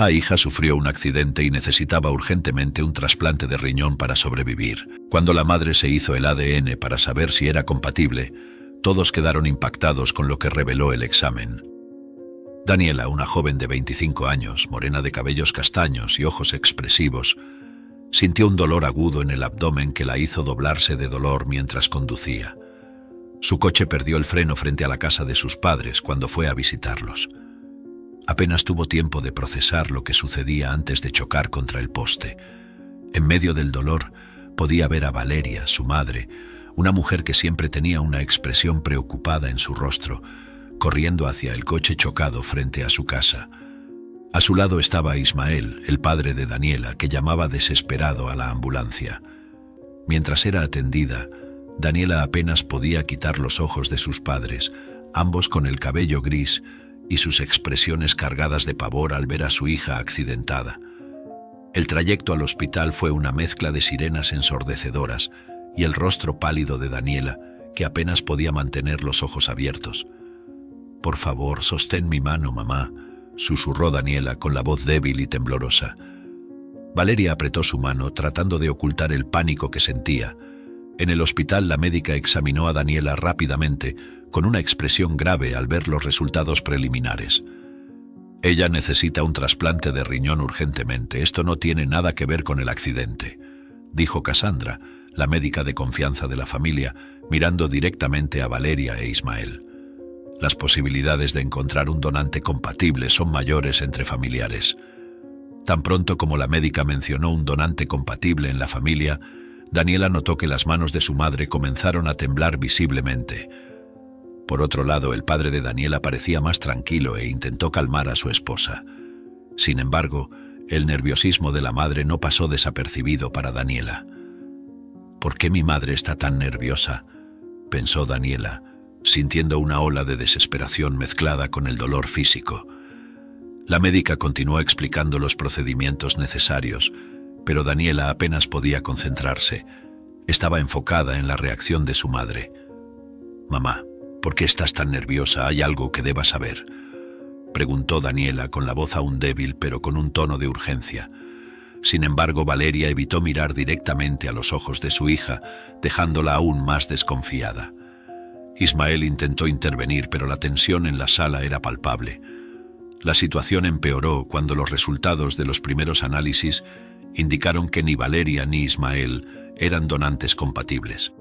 Hija sufrió un accidente y necesitaba urgentemente un trasplante de riñón para sobrevivir. Cuando la madre se hizo el ADN para saber si era compatible, todos quedaron impactados con lo que reveló el examen. Daniela, una joven de 25 años, morena de cabellos castaños y ojos expresivos, sintió un dolor agudo en el abdomen que la hizo doblarse de dolor mientras conducía. Su coche perdió el freno frente a la casa de sus padres cuando fue a visitarlos. Apenas tuvo tiempo de procesar lo que sucedía antes de chocar contra el poste. En medio del dolor, podía ver a Valeria, su madre, una mujer que siempre tenía una expresión preocupada en su rostro, corriendo hacia el coche chocado frente a su casa. A su lado estaba Ismael, el padre de Daniela, que llamaba desesperado a la ambulancia. Mientras era atendida, Daniela apenas podía quitar los ojos de sus padres, ambos con el cabello gris y sus expresiones cargadas de pavor al ver a su hija accidentada. El trayecto al hospital fue una mezcla de sirenas ensordecedoras y el rostro pálido de Daniela, que apenas podía mantener los ojos abiertos. «Por favor, sostén mi mano, mamá», susurró Daniela con la voz débil y temblorosa. Valeria apretó su mano tratando de ocultar el pánico que sentía. En el hospital la médica examinó a Daniela rápidamente, con una expresión grave al ver los resultados preliminares. «Ella necesita un trasplante de riñón urgentemente. Esto no tiene nada que ver con el accidente», dijo Cassandra, la médica de confianza de la familia, mirando directamente a Valeria e Ismael. «Las posibilidades de encontrar un donante compatible son mayores entre familiares». Tan pronto como la médica mencionó un donante compatible en la familia, Daniela notó que las manos de su madre comenzaron a temblar visiblemente. Por otro lado, el padre de Daniela parecía más tranquilo e intentó calmar a su esposa. Sin embargo, el nerviosismo de la madre no pasó desapercibido para Daniela. «¿Por qué mi madre está tan nerviosa?», pensó Daniela, sintiendo una ola de desesperación mezclada con el dolor físico. La médica continuó explicando los procedimientos necesarios, pero Daniela apenas podía concentrarse. Estaba enfocada en la reacción de su madre. «Mamá, ¿por qué estás tan nerviosa? ¿Hay algo que deba saber?», preguntó Daniela con la voz aún débil pero con un tono de urgencia. Sin embargo, Valeria evitó mirar directamente a los ojos de su hija, dejándola aún más desconfiada. Ismael intentó intervenir, pero la tensión en la sala era palpable. La situación empeoró cuando los resultados de los primeros análisis indicaron que ni Valeria ni Ismael eran donantes compatibles.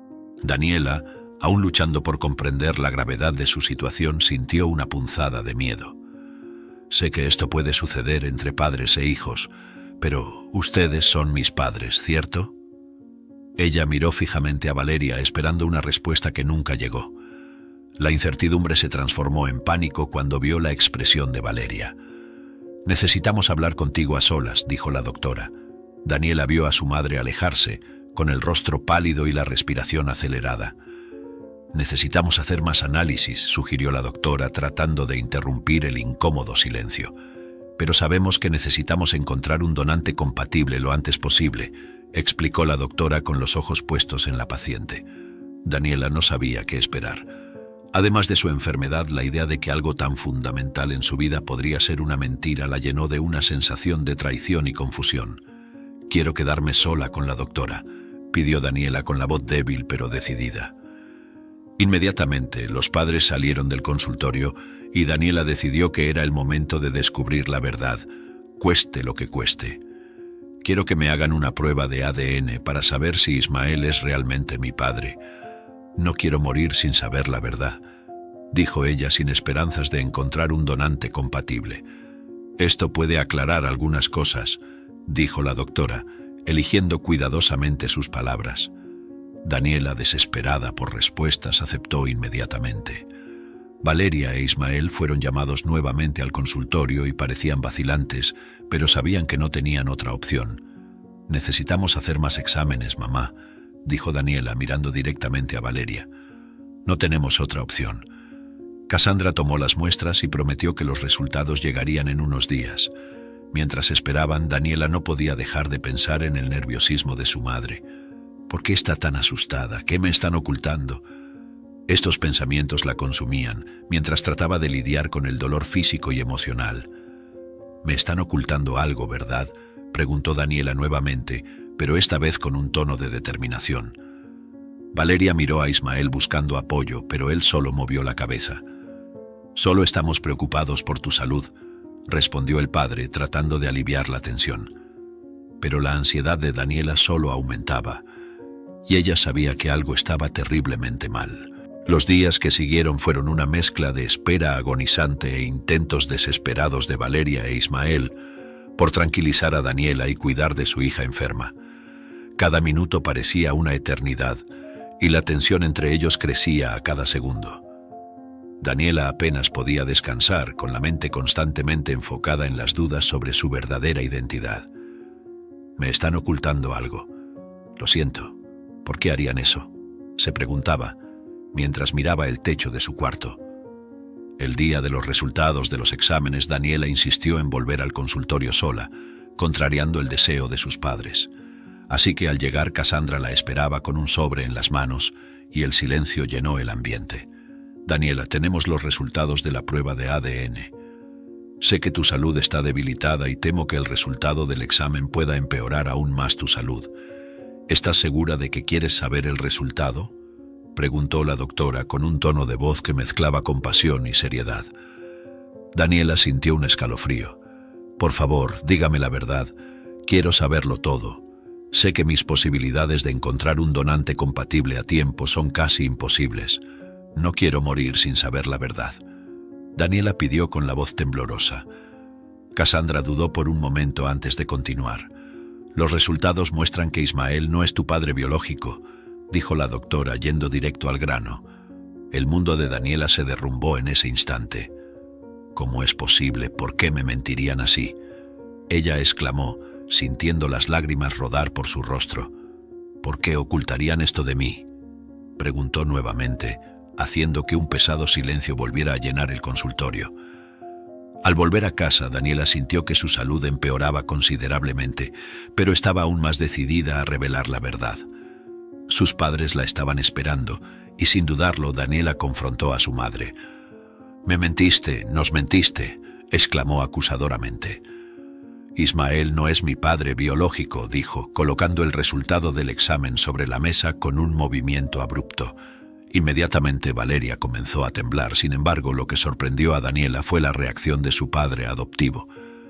Daniela, aún luchando por comprender la gravedad de su situación, sintió una punzada de miedo. «Sé que esto puede suceder entre padres e hijos, pero ustedes son mis padres, ¿cierto?». Ella miró fijamente a Valeria, esperando una respuesta que nunca llegó. La incertidumbre se transformó en pánico cuando vio la expresión de Valeria. «Necesitamos hablar contigo a solas», dijo la doctora. Daniela vio a su madre alejarse, con el rostro pálido y la respiración acelerada. «Necesitamos hacer más análisis», sugirió la doctora, tratando de interrumpir el incómodo silencio. «Pero sabemos que necesitamos encontrar un donante compatible lo antes posible», explicó la doctora con los ojos puestos en la paciente. Daniela no sabía qué esperar. Además de su enfermedad, la idea de que algo tan fundamental en su vida podría ser una mentira la llenó de una sensación de traición y confusión. «Quiero quedarme sola con la doctora», pidió Daniela con la voz débil pero decidida. Inmediatamente, los padres salieron del consultorio y Daniela decidió que era el momento de descubrir la verdad, cueste lo que cueste. «Quiero que me hagan una prueba de ADN para saber si Ismael es realmente mi padre. No quiero morir sin saber la verdad», dijo ella sin esperanzas de encontrar un donante compatible. «Esto puede aclarar algunas cosas», dijo la doctora, eligiendo cuidadosamente sus palabras. Daniela, desesperada por respuestas, aceptó inmediatamente. Valeria e Ismael fueron llamados nuevamente al consultorio y parecían vacilantes, pero sabían que no tenían otra opción. «Necesitamos hacer más exámenes, mamá», dijo Daniela mirando directamente a Valeria. «No tenemos otra opción». Cassandra tomó las muestras y prometió que los resultados llegarían en unos días. Mientras esperaban, Daniela no podía dejar de pensar en el nerviosismo de su madre. «¿Por qué está tan asustada? ¿Qué me están ocultando?». Estos pensamientos la consumían, mientras trataba de lidiar con el dolor físico y emocional. Me están ocultando algo, ¿verdad?, preguntó Daniela nuevamente, pero esta vez con un tono de determinación. Valeria miró a Ismael buscando apoyo, pero él solo movió la cabeza. «Solo estamos preocupados por tu salud», respondió el padre, tratando de aliviar la tensión. Pero la ansiedad de Daniela solo aumentaba, y ella sabía que algo estaba terriblemente mal. Los días que siguieron fueron una mezcla de espera agonizante e intentos desesperados de Valeria e Ismael por tranquilizar a Daniela y cuidar de su hija enferma. Cada minuto parecía una eternidad, y la tensión entre ellos crecía a cada segundo. Daniela apenas podía descansar, con la mente constantemente enfocada en las dudas sobre su verdadera identidad. «Me están ocultando algo. Lo siento. ¿Por qué harían eso?», se preguntaba, mientras miraba el techo de su cuarto. El día de los resultados de los exámenes, Daniela insistió en volver al consultorio sola, contrariando el deseo de sus padres. Así que al llegar, Cassandra la esperaba con un sobre en las manos y el silencio llenó el ambiente. «Daniela, tenemos los resultados de la prueba de ADN. Sé que tu salud está debilitada y temo que el resultado del examen pueda empeorar aún más tu salud. ¿Estás segura de que quieres saber el resultado?», preguntó la doctora con un tono de voz que mezclaba compasión y seriedad. Daniela sintió un escalofrío. «Por favor, dígame la verdad. Quiero saberlo todo. Sé que mis posibilidades de encontrar un donante compatible a tiempo son casi imposibles. No quiero morir sin saber la verdad», Daniela pidió con la voz temblorosa. Cassandra dudó por un momento antes de continuar. «Los resultados muestran que Ismael no es tu padre biológico», dijo la doctora, yendo directo al grano. El mundo de Daniela se derrumbó en ese instante. «¿Cómo es posible? ¿Por qué me mentirían así?», ella exclamó, sintiendo las lágrimas rodar por su rostro. «¿Por qué ocultarían esto de mí?», preguntó nuevamente, haciendo que un pesado silencio volviera a llenar el consultorio. Al volver a casa, Daniela sintió que su salud empeoraba considerablemente, pero estaba aún más decidida a revelar la verdad. Sus padres la estaban esperando, y sin dudarlo, Daniela confrontó a su madre. «Me mentiste, nos mentiste», exclamó acusadoramente. «Ismael no es mi padre biológico», dijo, colocando el resultado del examen sobre la mesa con un movimiento abrupto. Inmediatamente Valeria comenzó a temblar. Sin embargo, lo que sorprendió a Daniela fue la reacción de su padre adoptivo.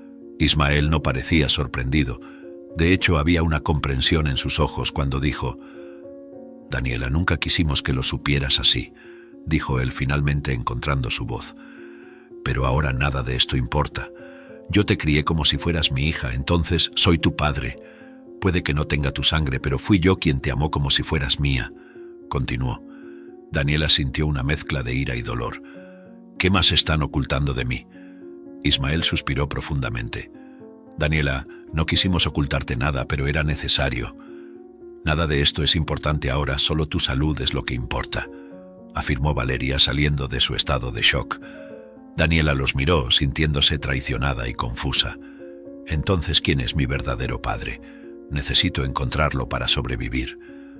Ismael no parecía sorprendido. De hecho, había una comprensión en sus ojos cuando dijo: «Daniela, nunca quisimos que lo supieras así», dijo él, finalmente encontrando su voz. «Pero ahora nada de esto importa. Yo te crié como si fueras mi hija, entonces soy tu padre. Puede que no tenga tu sangre, pero fui yo quien te amó como si fueras mía», continuó. Daniela sintió una mezcla de ira y dolor. «¿Qué más están ocultando de mí?». Ismael suspiró profundamente. «Daniela, no quisimos ocultarte nada, pero era necesario. Nada de esto es importante ahora, solo tu salud es lo que importa», afirmó Valeria, saliendo de su estado de shock. Daniela los miró, sintiéndose traicionada y confusa. «Entonces, ¿quién es mi verdadero padre? Necesito encontrarlo para sobrevivir».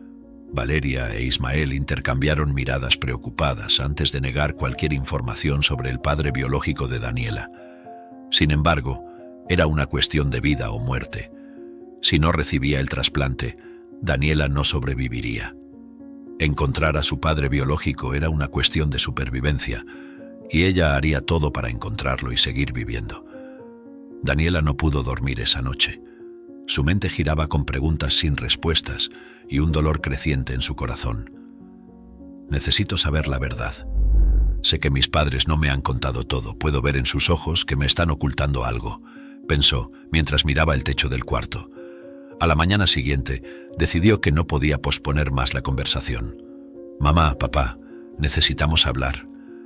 Valeria e Ismael intercambiaron miradas preocupadas antes de negar cualquier información sobre el padre biológico de Daniela. Sin embargo, era una cuestión de vida o muerte. Si no recibía el trasplante, Daniela no sobreviviría. Encontrar a su padre biológico era una cuestión de supervivencia, y ella haría todo para encontrarlo y seguir viviendo. Daniela no pudo dormir esa noche. Su mente giraba con preguntas sin respuestas y un dolor creciente en su corazón. «Necesito saber la verdad. Sé que mis padres no me han contado todo. Puedo ver en sus ojos que me están ocultando algo», pensó mientras miraba el techo del cuarto. A la mañana siguiente, decidió que no podía posponer más la conversación. «Mamá, papá, necesitamos hablar.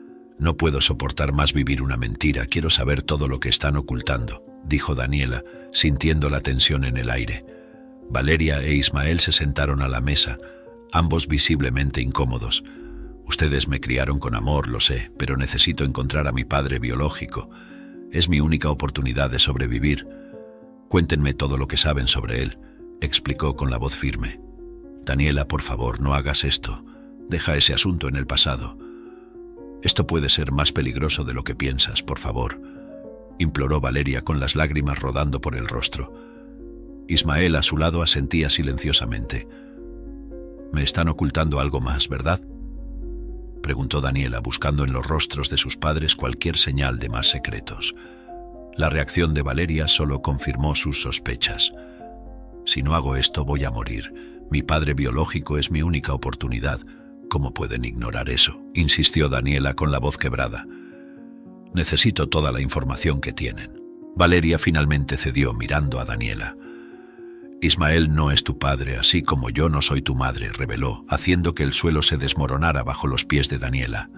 No puedo soportar más vivir una mentira. Quiero saber todo lo que están ocultando», dijo Daniela, sintiendo la tensión en el aire. Valeria e Ismael se sentaron a la mesa, ambos visiblemente incómodos. «Ustedes me criaron con amor, lo sé, pero necesito encontrar a mi padre biológico. Es mi única oportunidad de sobrevivir. Cuéntenme todo lo que saben sobre él», explicó con la voz firme. «Daniela, por favor, no hagas esto. Deja ese asunto en el pasado. Esto puede ser más peligroso de lo que piensas, por favor». imploró Valeria con las lágrimas rodando por el rostro. Ismael a su lado asentía silenciosamente. «Me están ocultando algo más, ¿verdad?», preguntó Daniela, buscando en los rostros de sus padres cualquier señal de más secretos. La reacción de Valeria solo confirmó sus sospechas. «Si no hago esto, voy a morir. Mi padre biológico es mi única oportunidad. ¿Cómo pueden ignorar eso?», insistió Daniela con la voz quebrada. «Necesito toda la información que tienen». Valeria finalmente cedió mirando a Daniela. «Ismael no es tu padre, así como yo no soy tu madre», reveló, haciendo que el suelo se desmoronara bajo los pies de Daniela.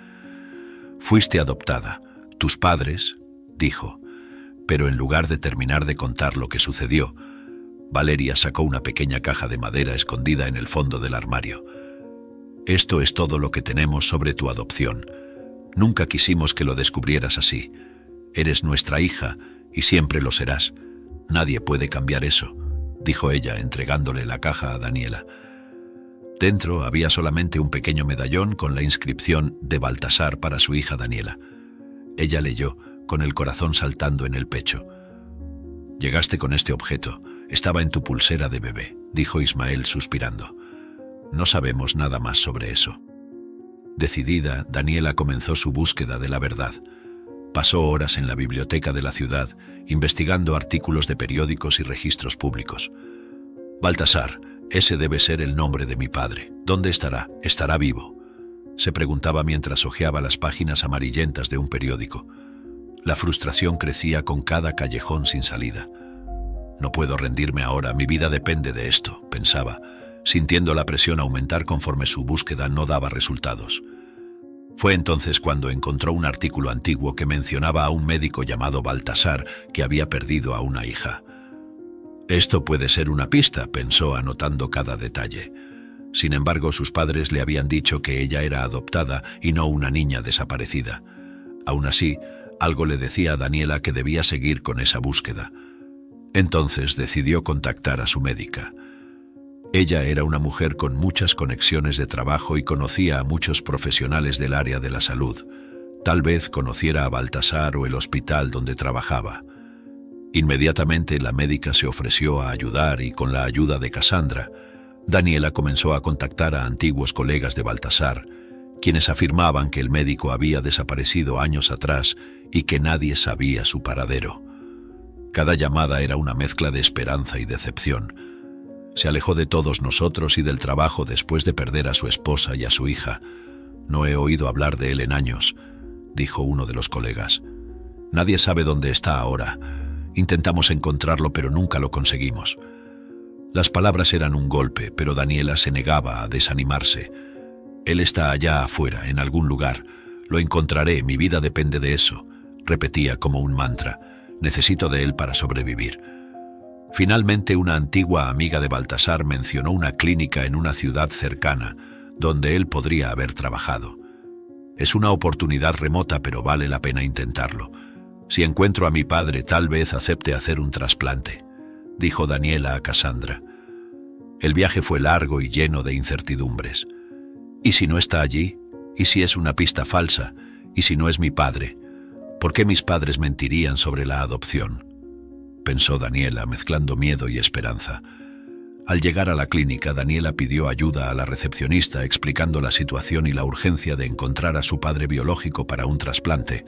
«Fuiste adoptada. Tus padres», dijo, pero en lugar de terminar de contar lo que sucedió, Valeria sacó una pequeña caja de madera escondida en el fondo del armario. «Esto es todo lo que tenemos sobre tu adopción. Nunca quisimos que lo descubrieras así. Eres nuestra hija y siempre lo serás. Nadie puede cambiar eso», dijo ella, entregándole la caja a Daniela. Dentro había solamente un pequeño medallón con la inscripción de Baltasar para su hija Daniela. Ella leyó, con el corazón saltando en el pecho. «Llegaste con este objeto. Estaba en tu pulsera de bebé», dijo Ismael suspirando. «No sabemos nada más sobre eso». Decidida, Daniela comenzó su búsqueda de la verdad. Pasó horas en la biblioteca de la ciudad, investigando artículos de periódicos y registros públicos. «Baltasar, ese debe ser el nombre de mi padre. ¿Dónde estará? ¿Estará vivo?», se preguntaba mientras hojeaba las páginas amarillentas de un periódico. La frustración crecía con cada callejón sin salida. «No puedo rendirme ahora, mi vida depende de esto», pensaba, sintiendo la presión aumentar conforme su búsqueda no daba resultados. Fue entonces cuando encontró un artículo antiguo que mencionaba a un médico llamado Baltasar que había perdido a una hija. «Esto puede ser una pista», pensó, anotando cada detalle. Sin embargo, sus padres le habían dicho que ella era adoptada y no una niña desaparecida. Aún así, algo le decía a Daniela que debía seguir con esa búsqueda. Entonces decidió contactar a su médica. Ella era una mujer con muchas conexiones de trabajo y conocía a muchos profesionales del área de la salud. Tal vez conociera a Baltasar o el hospital donde trabajaba. Inmediatamente la médica se ofreció a ayudar y con la ayuda de Cassandra, Daniela comenzó a contactar a antiguos colegas de Baltasar, quienes afirmaban que el médico había desaparecido años atrás y que nadie sabía su paradero. Cada llamada era una mezcla de esperanza y decepción. Se alejó de todos nosotros y del trabajo después de perder a su esposa y a su hija. «No he oído hablar de él en años», dijo uno de los colegas. «Nadie sabe dónde está ahora. Intentamos encontrarlo, pero nunca lo conseguimos». Las palabras eran un golpe, pero Daniela se negaba a desanimarse. «Él está allá afuera, en algún lugar. Lo encontraré, mi vida depende de eso», repetía como un mantra. «Necesito de él para sobrevivir». Finalmente, una antigua amiga de Baltasar mencionó una clínica en una ciudad cercana, donde él podría haber trabajado. «Es una oportunidad remota, pero vale la pena intentarlo. Si encuentro a mi padre, tal vez acepte hacer un trasplante», dijo Daniela a Cassandra. El viaje fue largo y lleno de incertidumbres. ¿Y si no está allí? ¿Y si es una pista falsa? ¿Y si no es mi padre? ¿Por qué mis padres mentirían sobre la adopción?, pensó Daniela, mezclando miedo y esperanza. Al llegar a la clínica, Daniela pidió ayuda a la recepcionista, explicando la situación y la urgencia de encontrar a su padre biológico para un trasplante.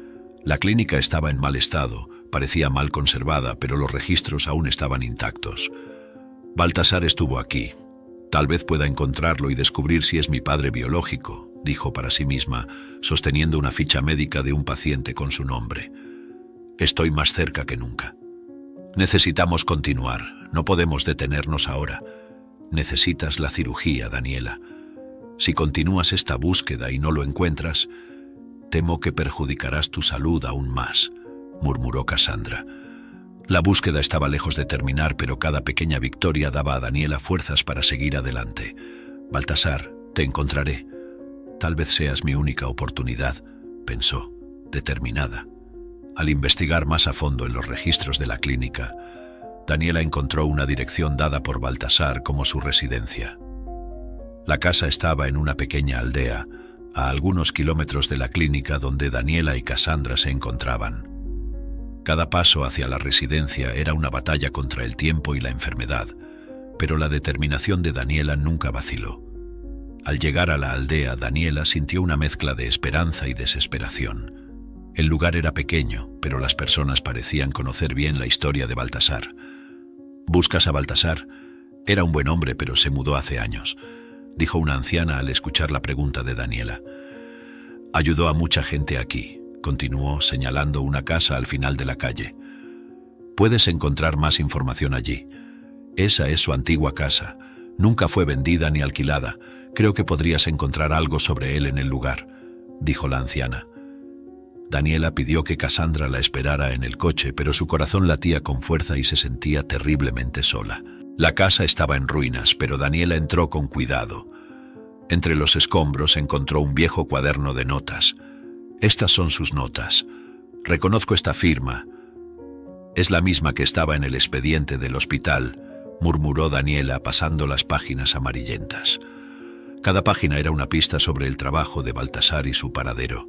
La clínica estaba en mal estado, parecía mal conservada, pero los registros aún estaban intactos. «Baltasar estuvo aquí. Tal vez pueda encontrarlo y descubrir si es mi padre biológico», dijo para sí misma, sosteniendo una ficha médica de un paciente con su nombre. «Estoy más cerca que nunca». «Necesitamos continuar. No podemos detenernos ahora. Necesitas la cirugía, Daniela. Si continúas esta búsqueda y no lo encuentras, temo que perjudicarás tu salud aún más», murmuró Cassandra. La búsqueda estaba lejos de terminar, pero cada pequeña victoria daba a Daniela fuerzas para seguir adelante. «Baltasar, te encontraré. Tal vez seas mi única oportunidad», pensó, determinada. Al investigar más a fondo en los registros de la clínica, Daniela encontró una dirección dada por Baltasar como su residencia. La casa estaba en una pequeña aldea, a algunos kilómetros de la clínica donde Daniela y Cassandra se encontraban. Cada paso hacia la residencia era una batalla contra el tiempo y la enfermedad, pero la determinación de Daniela nunca vaciló. Al llegar a la aldea, Daniela sintió una mezcla de esperanza y desesperación. El lugar era pequeño, pero las personas parecían conocer bien la historia de Baltasar. «¿Buscas a Baltasar? Era un buen hombre, pero se mudó hace años», dijo una anciana al escuchar la pregunta de Daniela. «Ayudó a mucha gente aquí», continuó señalando una casa al final de la calle. «Puedes encontrar más información allí. Esa es su antigua casa. Nunca fue vendida ni alquilada. Creo que podrías encontrar algo sobre él en el lugar», dijo la anciana. Daniela pidió que Cassandra la esperara en el coche, pero su corazón latía con fuerza y se sentía terriblemente sola. La casa estaba en ruinas, pero Daniela entró con cuidado. Entre los escombros encontró un viejo cuaderno de notas. «Estas son sus notas. Reconozco esta firma. Es la misma que estaba en el expediente del hospital», murmuró Daniela pasando las páginas amarillentas. Cada página era una pista sobre el trabajo de Baltasar y su paradero.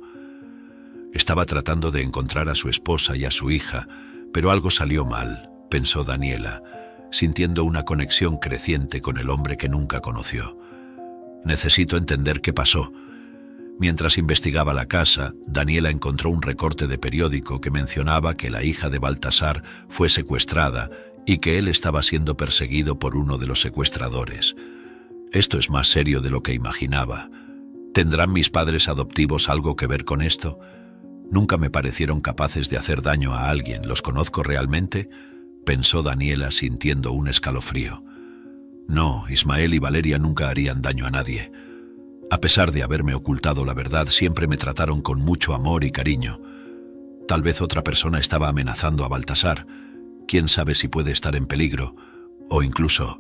Estaba tratando de encontrar a su esposa y a su hija, pero algo salió mal, pensó Daniela, sintiendo una conexión creciente con el hombre que nunca conoció. «Necesito entender qué pasó». Mientras investigaba la casa, Daniela encontró un recorte de periódico que mencionaba que la hija de Baltasar fue secuestrada y que él estaba siendo perseguido por uno de los secuestradores. «Esto es más serio de lo que imaginaba. ¿Tendrán mis padres adoptivos algo que ver con esto? Nunca me parecieron capaces de hacer daño a alguien. ¿Los conozco realmente?», pensó Daniela sintiendo un escalofrío. «No, Ismael y Valeria nunca harían daño a nadie. A pesar de haberme ocultado la verdad, siempre me trataron con mucho amor y cariño. Tal vez otra persona estaba amenazando a Baltasar. Quién sabe si puede estar en peligro. O incluso...»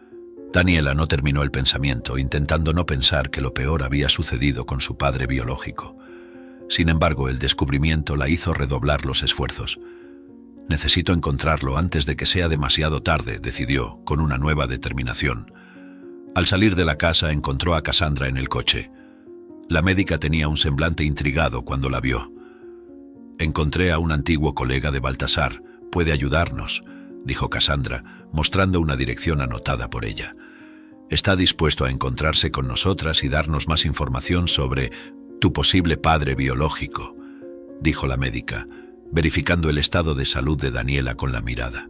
Daniela no terminó el pensamiento, intentando no pensar que lo peor había sucedido con su padre biológico. Sin embargo, el descubrimiento la hizo redoblar los esfuerzos. «Necesito encontrarlo antes de que sea demasiado tarde», decidió, con una nueva determinación. Al salir de la casa encontró a Cassandra en el coche. La médica tenía un semblante intrigado cuando la vio. «Encontré a un antiguo colega de Baltasar. Puede ayudarnos», dijo Cassandra, mostrando una dirección anotada por ella. «Está dispuesto a encontrarse con nosotras y darnos más información sobre tu posible padre biológico», dijo la médica, verificando el estado de salud de Daniela con la mirada.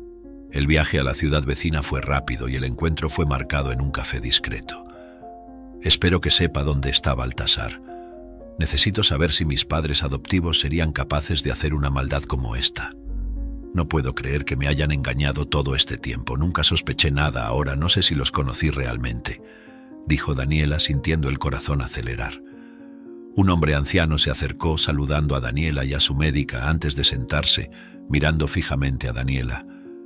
El viaje a la ciudad vecina fue rápido y el encuentro fue marcado en un café discreto. «Espero que sepa dónde está Baltasar. Necesito saber si mis padres adoptivos serían capaces de hacer una maldad como esta. No puedo creer que me hayan engañado todo este tiempo. Nunca sospeché nada ahora, no sé si los conocí realmente», dijo Daniela sintiendo el corazón acelerar. Un hombre anciano se acercó saludando a Daniela y a su médica antes de sentarse, mirando fijamente a Daniela.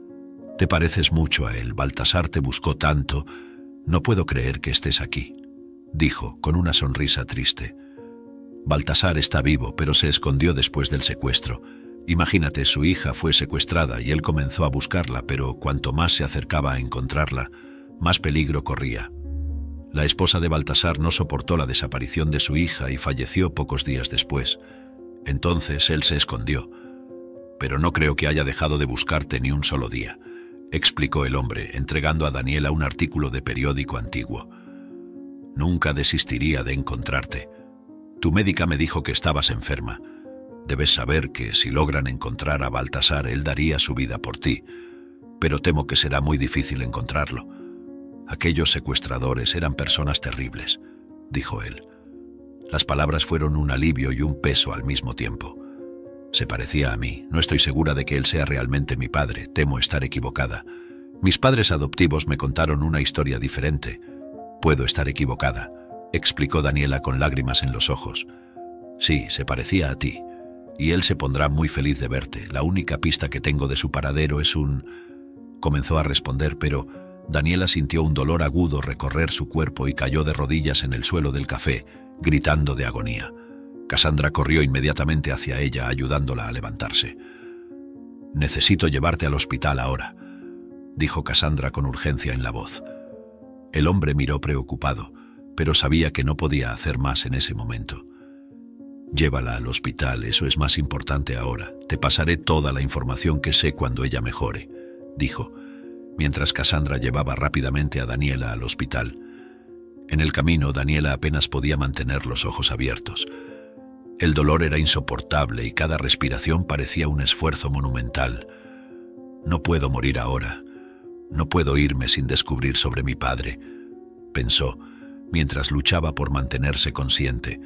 «Te pareces mucho a él. Baltasar te buscó tanto. No puedo creer que estés aquí», dijo con una sonrisa triste. «Baltasar está vivo, pero se escondió después del secuestro. Imagínate, su hija fue secuestrada y él comenzó a buscarla, pero cuanto más se acercaba a encontrarla, más peligro corría. La esposa de Baltasar no soportó la desaparición de su hija y falleció pocos días después. Entonces él se escondió. Pero no creo que haya dejado de buscarte ni un solo día», explicó el hombre, entregando a Daniela un artículo de periódico antiguo. «Nunca desistiría de encontrarte. Tu médica me dijo que estabas enferma. Debes saber que si logran encontrar a Baltasar, él daría su vida por ti, pero temo que será muy difícil encontrarlo. Aquellos secuestradores eran personas terribles», dijo él. Las palabras fueron un alivio y un peso al mismo tiempo. «Se parecía a mí. No estoy segura de que él sea realmente mi padre. Temo estar equivocada. Mis padres adoptivos me contaron una historia diferente. Puedo estar equivocada», explicó Daniela con lágrimas en los ojos. «Sí, se parecía a ti. Y él se pondrá muy feliz de verte. La única pista que tengo de su paradero es un...» Comenzó a responder, pero Daniela sintió un dolor agudo recorrer su cuerpo y cayó de rodillas en el suelo del café, gritando de agonía. Cassandra corrió inmediatamente hacia ella, ayudándola a levantarse. «Necesito llevarte al hospital ahora», dijo Cassandra con urgencia en la voz. El hombre miró preocupado, pero sabía que no podía hacer más en ese momento. Llévala al hospital, eso es más importante ahora. Te pasaré toda la información que sé cuando ella mejore, dijo, mientras Cassandra llevaba rápidamente a Daniela al hospital. En el camino, Daniela apenas podía mantener los ojos abiertos. El dolor era insoportable y cada respiración parecía un esfuerzo monumental. No puedo morir ahora. No puedo irme sin descubrir sobre mi padre, pensó, mientras luchaba por mantenerse consciente.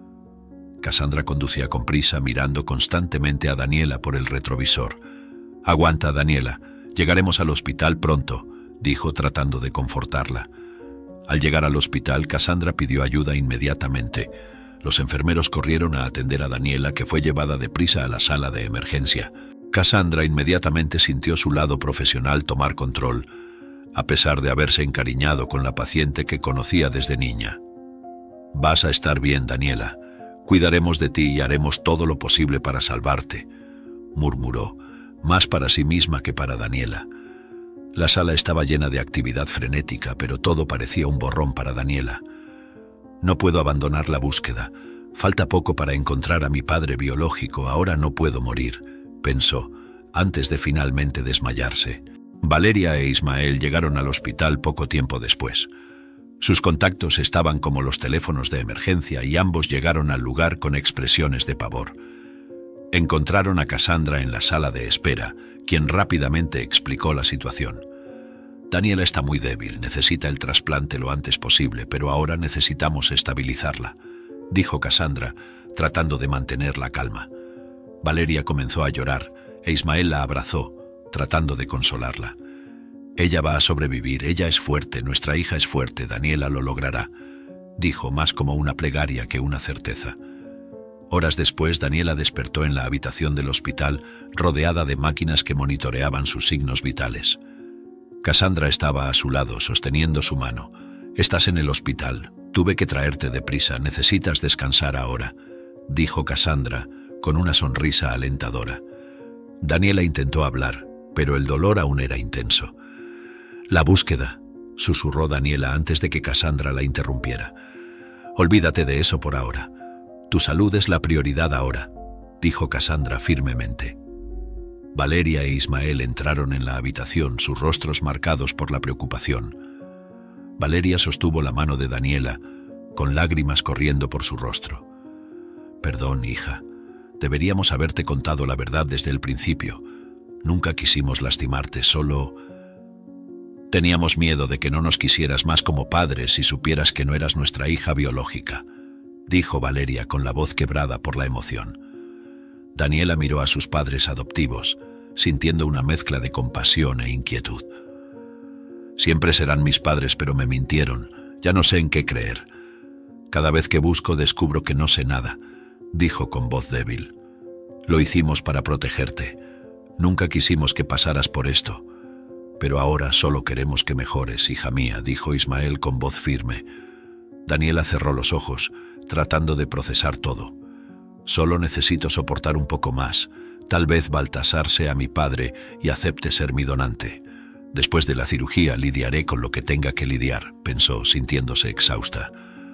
Cassandra conducía con prisa, mirando constantemente a Daniela por el retrovisor. «Aguanta, Daniela. Llegaremos al hospital pronto», dijo, tratando de confortarla. Al llegar al hospital, Cassandra pidió ayuda inmediatamente. Los enfermeros corrieron a atender a Daniela, que fue llevada deprisa a la sala de emergencia. Cassandra inmediatamente sintió su lado profesional tomar control, a pesar de haberse encariñado con la paciente que conocía desde niña. «Vas a estar bien, Daniela. Cuidaremos de ti y haremos todo lo posible para salvarte», murmuró, más para sí misma que para Daniela. La sala estaba llena de actividad frenética, pero todo parecía un borrón para Daniela. «No puedo abandonar la búsqueda. Falta poco para encontrar a mi padre biológico. Ahora no puedo morir», pensó, antes de finalmente desmayarse. Valeria e Ismael llegaron al hospital poco tiempo después. Sus contactos estaban como los teléfonos de emergencia y ambos llegaron al lugar con expresiones de pavor. Encontraron a Cassandra en la sala de espera, quien rápidamente explicó la situación. «Daniela está muy débil, necesita el trasplante lo antes posible, pero ahora necesitamos estabilizarla», dijo Cassandra, tratando de mantener la calma. Valeria comenzó a llorar e Ismael la abrazó, tratando de consolarla. «Ella va a sobrevivir, ella es fuerte, nuestra hija es fuerte, Daniela lo logrará», dijo, más como una plegaria que una certeza. Horas después, Daniela despertó en la habitación del hospital, rodeada de máquinas que monitoreaban sus signos vitales. Cassandra estaba a su lado, sosteniendo su mano. «Estás en el hospital. Tuve que traerte deprisa. Necesitas descansar ahora», dijo Cassandra, con una sonrisa alentadora. Daniela intentó hablar, pero el dolor aún era intenso. «La búsqueda», susurró Daniela antes de que Cassandra la interrumpiera. «Olvídate de eso por ahora. Tu salud es la prioridad ahora», dijo Cassandra firmemente. Valeria e Ismael entraron en la habitación, sus rostros marcados por la preocupación. Valeria sostuvo la mano de Daniela, con lágrimas corriendo por su rostro. «Perdón, hija. Deberíamos haberte contado la verdad desde el principio. Nunca quisimos lastimarte, solo teníamos miedo de que no nos quisieras más como padres si supieras que no eras nuestra hija biológica», dijo Valeria con la voz quebrada por la emoción. Daniela miró a sus padres adoptivos, sintiendo una mezcla de compasión e inquietud. «Siempre serán mis padres, pero me mintieron. Ya no sé en qué creer. Cada vez que busco descubro que no sé nada», dijo con voz débil. «Lo hicimos para protegerte. Nunca quisimos que pasaras por esto. Pero ahora solo queremos que mejores, hija mía», dijo Ismael con voz firme. Daniela cerró los ojos, tratando de procesar todo. «Solo necesito soportar un poco más. Tal vez Baltasar sea mi padre y acepte ser mi donante. Después de la cirugía lidiaré con lo que tenga que lidiar», pensó, sintiéndose exhausta.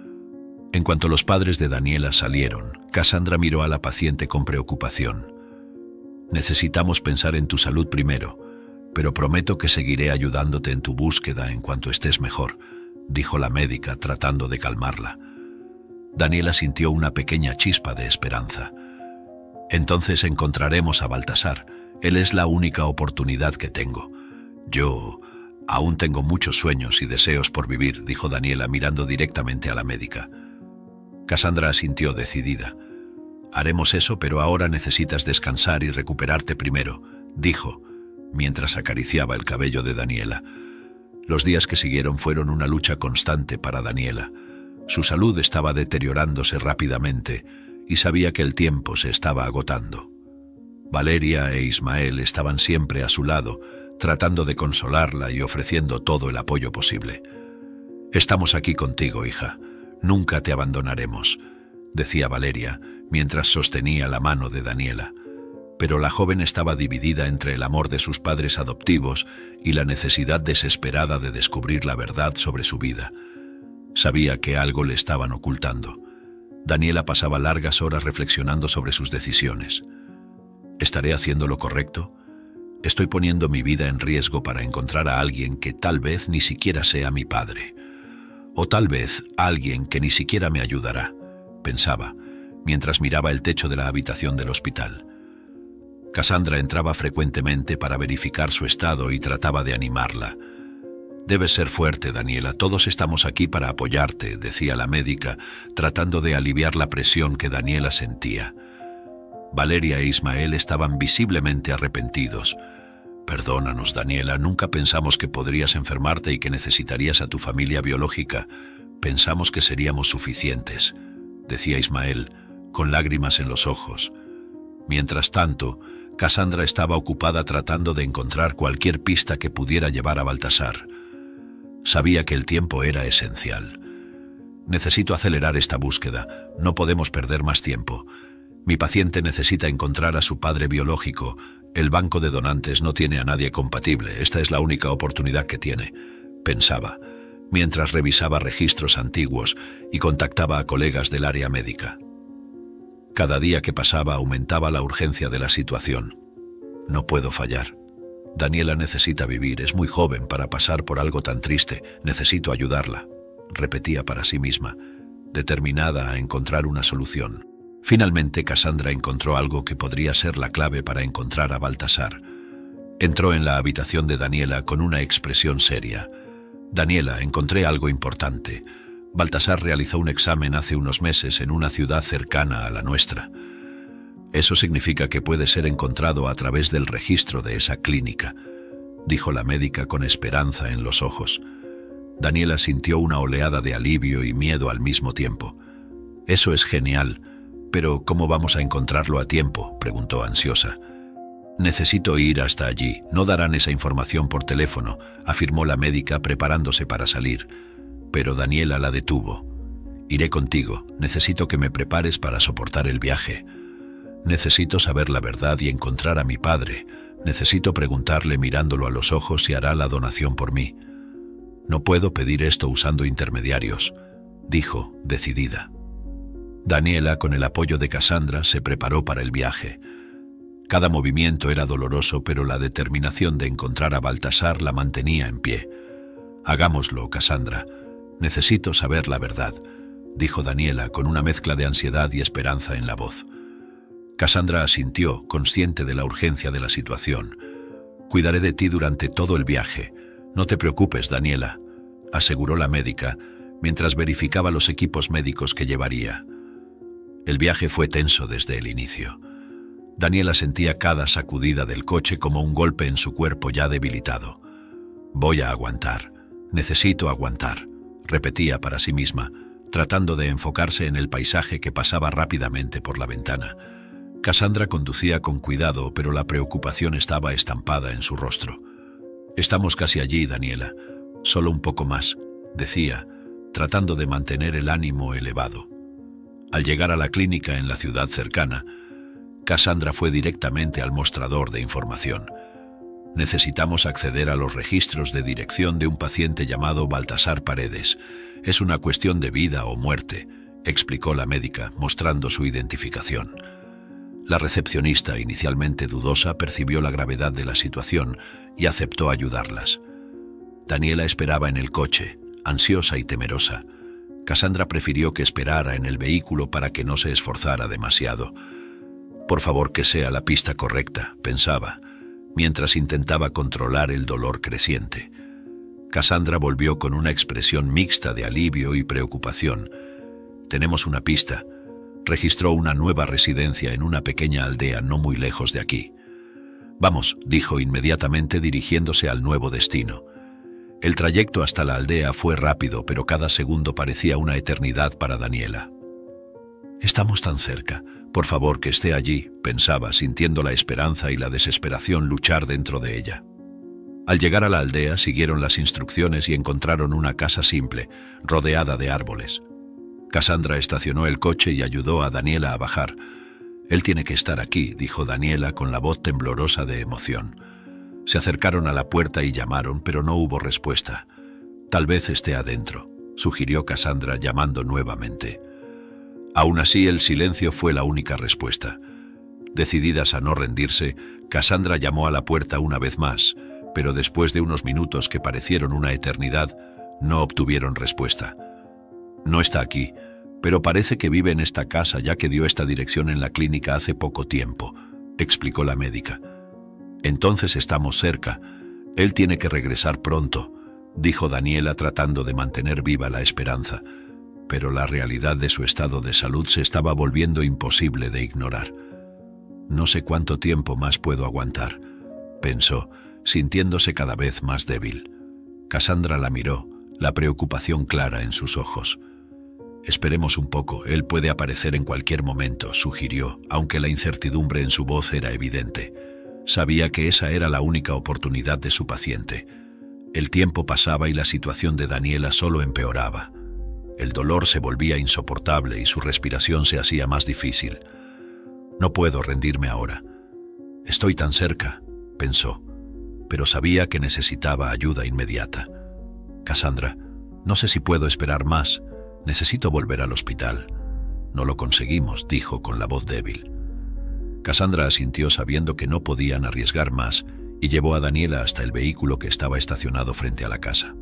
En cuanto los padres de Daniela salieron, Cassandra miró a la paciente con preocupación. «Necesitamos pensar en tu salud primero, pero prometo que seguiré ayudándote en tu búsqueda en cuanto estés mejor», dijo la médica, tratando de calmarla. Daniela sintió una pequeña chispa de esperanza. «Entonces encontraremos a Baltasar. Él es la única oportunidad que tengo. Yo aún tengo muchos sueños y deseos por vivir», dijo Daniela mirando directamente a la médica. Cassandra asintió decidida. «Haremos eso, pero ahora necesitas descansar y recuperarte primero», dijo, mientras acariciaba el cabello de Daniela. Los días que siguieron fueron una lucha constante para Daniela. Su salud estaba deteriorándose rápidamente y sabía que el tiempo se estaba agotando. Valeria e Ismael estaban siempre a su lado, tratando de consolarla y ofreciendo todo el apoyo posible. «Estamos aquí contigo, hija. Nunca te abandonaremos», decía Valeria, mientras sostenía la mano de Daniela. Pero la joven estaba dividida entre el amor de sus padres adoptivos y la necesidad desesperada de descubrir la verdad sobre su vida. Sabía que algo le estaban ocultando. Daniela pasaba largas horas reflexionando sobre sus decisiones. ¿Estaré haciendo lo correcto? Estoy poniendo mi vida en riesgo para encontrar a alguien que tal vez ni siquiera sea mi padre. O tal vez alguien que ni siquiera me ayudará, pensaba, mientras miraba el techo de la habitación del hospital. Cassandra entraba frecuentemente para verificar su estado y trataba de animarla. «Debes ser fuerte, Daniela, todos estamos aquí para apoyarte», decía la médica, tratando de aliviar la presión que Daniela sentía. Valeria e Ismael estaban visiblemente arrepentidos. «Perdónanos, Daniela, nunca pensamos que podrías enfermarte y que necesitarías a tu familia biológica. Pensamos que seríamos suficientes», decía Ismael, con lágrimas en los ojos. Mientras tanto, Cassandra estaba ocupada tratando de encontrar cualquier pista que pudiera llevar a Baltasar. Sabía que el tiempo era esencial. «Necesito acelerar esta búsqueda. No podemos perder más tiempo. Mi paciente necesita encontrar a su padre biológico. El banco de donantes no tiene a nadie compatible. Esta es la única oportunidad que tiene», pensaba, mientras revisaba registros antiguos y contactaba a colegas del área médica. Cada día que pasaba aumentaba la urgencia de la situación. «No puedo fallar. Daniela necesita vivir, es muy joven para pasar por algo tan triste. Necesito ayudarla», repetía para sí misma, determinada a encontrar una solución. Finalmente, Cassandra encontró algo que podría ser la clave para encontrar a Baltasar. Entró en la habitación de Daniela con una expresión seria. «Daniela, encontré algo importante. Baltasar realizó un examen hace unos meses en una ciudad cercana a la nuestra. Eso significa que puede ser encontrado a través del registro de esa clínica», dijo la médica con esperanza en los ojos. Daniela sintió una oleada de alivio y miedo al mismo tiempo. «Eso es genial, pero ¿cómo vamos a encontrarlo a tiempo?», preguntó ansiosa. «Necesito ir hasta allí. No darán esa información por teléfono», afirmó la médica preparándose para salir. Pero Daniela la detuvo. «Iré contigo. Necesito que me prepares para soportar el viaje. Necesito saber la verdad y encontrar a mi padre. Necesito preguntarle mirándolo a los ojos si hará la donación por mí. No puedo pedir esto usando intermediarios», dijo, decidida. Daniela, con el apoyo de Cassandra, se preparó para el viaje. Cada movimiento era doloroso, pero la determinación de encontrar a Baltasar la mantenía en pie. «Hagámoslo, Cassandra. Necesito saber la verdad», dijo Daniela con una mezcla de ansiedad y esperanza en la voz. Cassandra asintió, consciente de la urgencia de la situación. «Cuidaré de ti durante todo el viaje. No te preocupes, Daniela», aseguró la médica, mientras verificaba los equipos médicos que llevaría. El viaje fue tenso desde el inicio. Daniela sentía cada sacudida del coche como un golpe en su cuerpo ya debilitado. «Voy a aguantar. Necesito aguantar», repetía para sí misma, tratando de enfocarse en el paisaje que pasaba rápidamente por la ventana. Cassandra conducía con cuidado, pero la preocupación estaba estampada en su rostro. «Estamos casi allí, Daniela. Solo un poco más», decía, tratando de mantener el ánimo elevado. Al llegar a la clínica en la ciudad cercana, Cassandra fue directamente al mostrador de información. «Necesitamos acceder a los registros de dirección de un paciente llamado Baltasar Paredes. Es una cuestión de vida o muerte», explicó la médica, mostrando su identificación. La recepcionista, inicialmente dudosa, percibió la gravedad de la situación y aceptó ayudarlas. Daniela esperaba en el coche, ansiosa y temerosa. Cassandra prefirió que esperara en el vehículo para que no se esforzara demasiado. «Por favor, que sea la pista correcta», pensaba, mientras intentaba controlar el dolor creciente. Cassandra volvió con una expresión mixta de alivio y preocupación. «Tenemos una pista. Registró una nueva residencia en una pequeña aldea no muy lejos de aquí». «Vamos», dijo inmediatamente dirigiéndose al nuevo destino. El trayecto hasta la aldea fue rápido, pero cada segundo parecía una eternidad para Daniela. «Estamos tan cerca. Por favor, que esté allí», pensaba, sintiendo la esperanza y la desesperación luchar dentro de ella. Al llegar a la aldea, siguieron las instrucciones y encontraron una casa simple, rodeada de árboles. Cassandra estacionó el coche y ayudó a Daniela a bajar. «Él tiene que estar aquí», dijo Daniela con la voz temblorosa de emoción. Se acercaron a la puerta y llamaron, pero no hubo respuesta. «Tal vez esté adentro», sugirió Cassandra llamando nuevamente. Aún así, el silencio fue la única respuesta. Decididas a no rendirse, Cassandra llamó a la puerta una vez más, pero después de unos minutos que parecieron una eternidad, no obtuvieron respuesta. No está aquí, pero parece que vive en esta casa ya que dio esta dirección en la clínica hace poco tiempo, explicó la médica. Entonces estamos cerca. Él tiene que regresar pronto, dijo Daniela tratando de mantener viva la esperanza, pero la realidad de su estado de salud se estaba volviendo imposible de ignorar. No sé cuánto tiempo más puedo aguantar, pensó, sintiéndose cada vez más débil. Cassandra la miró, la preocupación clara en sus ojos. Esperemos un poco, él puede aparecer en cualquier momento, sugirió, aunque la incertidumbre en su voz era evidente. Sabía que esa era la única oportunidad de su paciente. El tiempo pasaba y la situación de Daniela solo empeoraba. El dolor se volvía insoportable y su respiración se hacía más difícil. No puedo rendirme ahora. Estoy tan cerca, pensó, pero sabía que necesitaba ayuda inmediata. Cassandra, no sé si puedo esperar más. Necesito volver al hospital. No lo conseguimos, dijo con la voz débil. Cassandra asintió sabiendo que no podían arriesgar más y llevó a Daniela hasta el vehículo que estaba estacionado frente a la casa.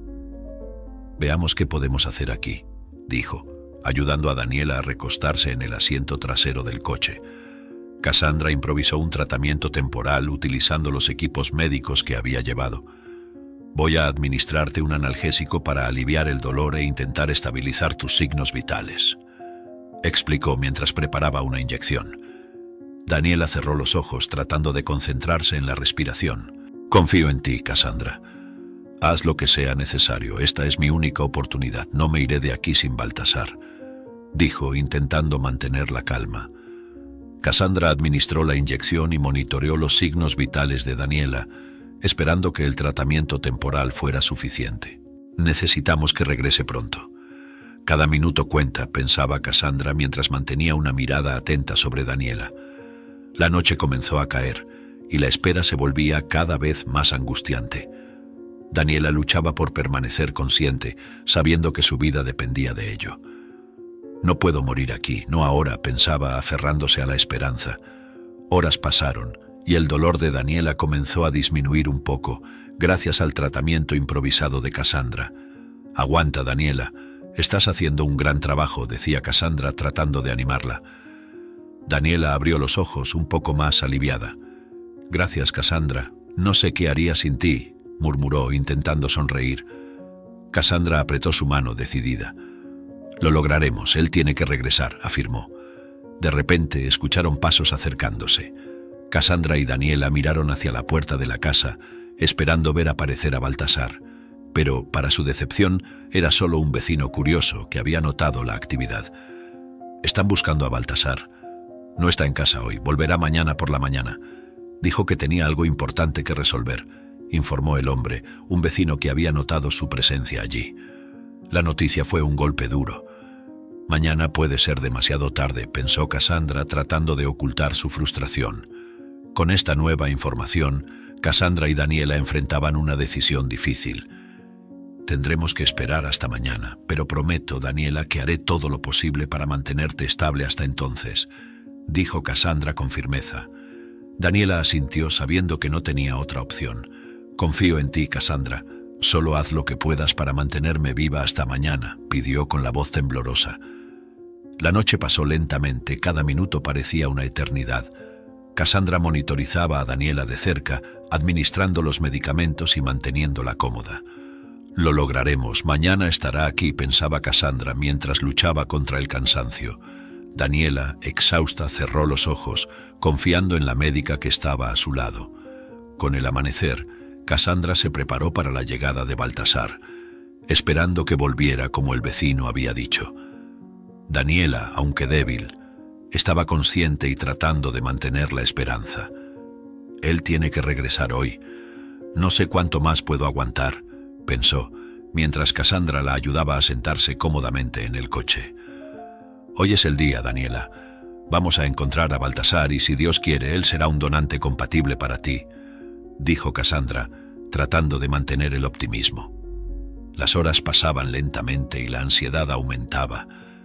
Veamos qué podemos hacer aquí, dijo, ayudando a Daniela a recostarse en el asiento trasero del coche. Cassandra improvisó un tratamiento temporal utilizando los equipos médicos que había llevado. Voy a administrarte un analgésico para aliviar el dolor e intentar estabilizar tus signos vitales, explicó mientras preparaba una inyección. Daniela cerró los ojos tratando de concentrarse en la respiración. Confío en ti, Cassandra. Haz lo que sea necesario, esta es mi única oportunidad, no me iré de aquí sin Baltasar, dijo intentando mantener la calma. Cassandra administró la inyección y monitoreó los signos vitales de Daniela, esperando que el tratamiento temporal fuera suficiente. Necesitamos que regrese pronto. Cada minuto cuenta, pensaba Cassandra mientras mantenía una mirada atenta sobre Daniela. La noche comenzó a caer y la espera se volvía cada vez más angustiante. Daniela luchaba por permanecer consciente, sabiendo que su vida dependía de ello. No puedo morir aquí, no ahora, pensaba aferrándose a la esperanza. Horas pasaron y el dolor de Daniela comenzó a disminuir un poco, gracias al tratamiento improvisado de Cassandra. Aguanta, Daniela, estás haciendo un gran trabajo, decía Cassandra tratando de animarla. Daniela abrió los ojos un poco más aliviada. Gracias, Cassandra, no sé qué haría sin ti, murmuró intentando sonreír. Cassandra apretó su mano decidida. Lo lograremos, él tiene que regresar, afirmó. De repente escucharon pasos acercándose. Cassandra y Daniela miraron hacia la puerta de la casa, esperando ver aparecer a Baltasar, pero, para su decepción, era solo un vecino curioso que había notado la actividad. Están buscando a Baltasar. No está en casa hoy, volverá mañana por la mañana. Dijo que tenía algo importante que resolver, informó el hombre, un vecino que había notado su presencia allí. La noticia fue un golpe duro. Mañana puede ser demasiado tarde, pensó Cassandra tratando de ocultar su frustración. Con esta nueva información, Cassandra y Daniela enfrentaban una decisión difícil. Tendremos que esperar hasta mañana, pero prometo, Daniela, que haré todo lo posible para mantenerte estable hasta entonces, dijo Cassandra con firmeza. Daniela asintió sabiendo que no tenía otra opción. Confío en ti, Cassandra. Solo haz lo que puedas para mantenerme viva hasta mañana, pidió con la voz temblorosa. La noche pasó lentamente, cada minuto parecía una eternidad. Cassandra monitorizaba a Daniela de cerca, administrando los medicamentos y manteniéndola cómoda. Lo lograremos, mañana estará aquí, pensaba Cassandra mientras luchaba contra el cansancio. Daniela, exhausta, cerró los ojos, confiando en la médica que estaba a su lado. Con el amanecer, Cassandra se preparó para la llegada de Baltasar, esperando que volviera como el vecino había dicho. Daniela, aunque débil, estaba consciente y tratando de mantener la esperanza. Él tiene que regresar hoy. No sé cuánto más puedo aguantar, pensó, mientras Cassandra la ayudaba a sentarse cómodamente en el coche. Hoy es el día, Daniela. Vamos a encontrar a Baltasar y si Dios quiere, él será un donante compatible para ti, dijo Cassandra, tratando de mantener el optimismo. Las horas pasaban lentamente y la ansiedad aumentaba.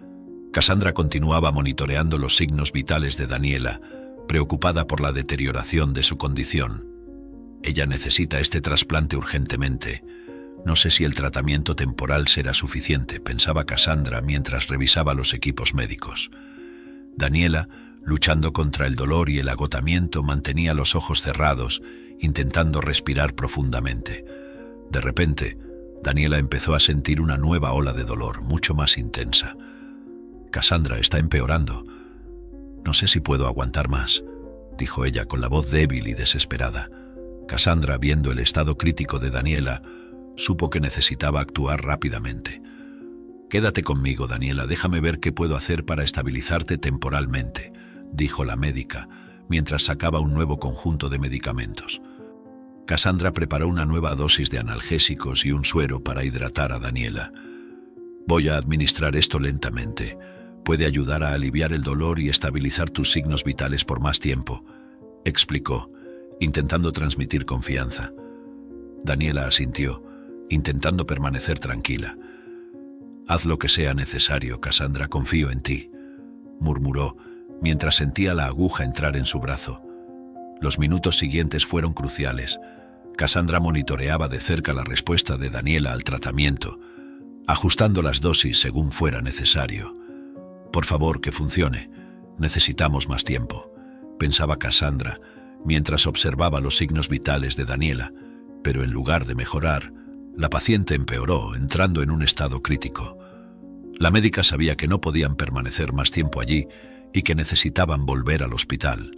Cassandra continuaba monitoreando los signos vitales de Daniela, preocupada por la deterioración de su condición. Ella necesita este trasplante urgentemente. No sé si el tratamiento temporal será suficiente, pensaba Cassandra mientras revisaba los equipos médicos. Daniela, luchando contra el dolor y el agotamiento, mantenía los ojos cerrados, intentando respirar profundamente. De repente, Daniela empezó a sentir una nueva ola de dolor, mucho más intensa. Cassandra está empeorando. No sé si puedo aguantar más, dijo ella con la voz débil y desesperada. Cassandra, viendo el estado crítico de Daniela, supo que necesitaba actuar rápidamente. «Quédate conmigo, Daniela, déjame ver qué puedo hacer para estabilizarte temporalmente», dijo la médica, mientras sacaba un nuevo conjunto de medicamentos. Cassandra preparó una nueva dosis de analgésicos y un suero para hidratar a Daniela. «Voy a administrar esto lentamente. Puede ayudar a aliviar el dolor y estabilizar tus signos vitales por más tiempo», explicó, intentando transmitir confianza. Daniela asintió, intentando permanecer tranquila. «Haz lo que sea necesario, Cassandra, confío en ti», murmuró, mientras sentía la aguja entrar en su brazo. Los minutos siguientes fueron cruciales. Cassandra monitoreaba de cerca la respuesta de Daniela al tratamiento, ajustando las dosis según fuera necesario. «Por favor, que funcione. Necesitamos más tiempo», pensaba Cassandra, mientras observaba los signos vitales de Daniela, pero en lugar de mejorar, la paciente empeoró, entrando en un estado crítico. La médica sabía que no podían permanecer más tiempo allí y que necesitaban volver al hospital.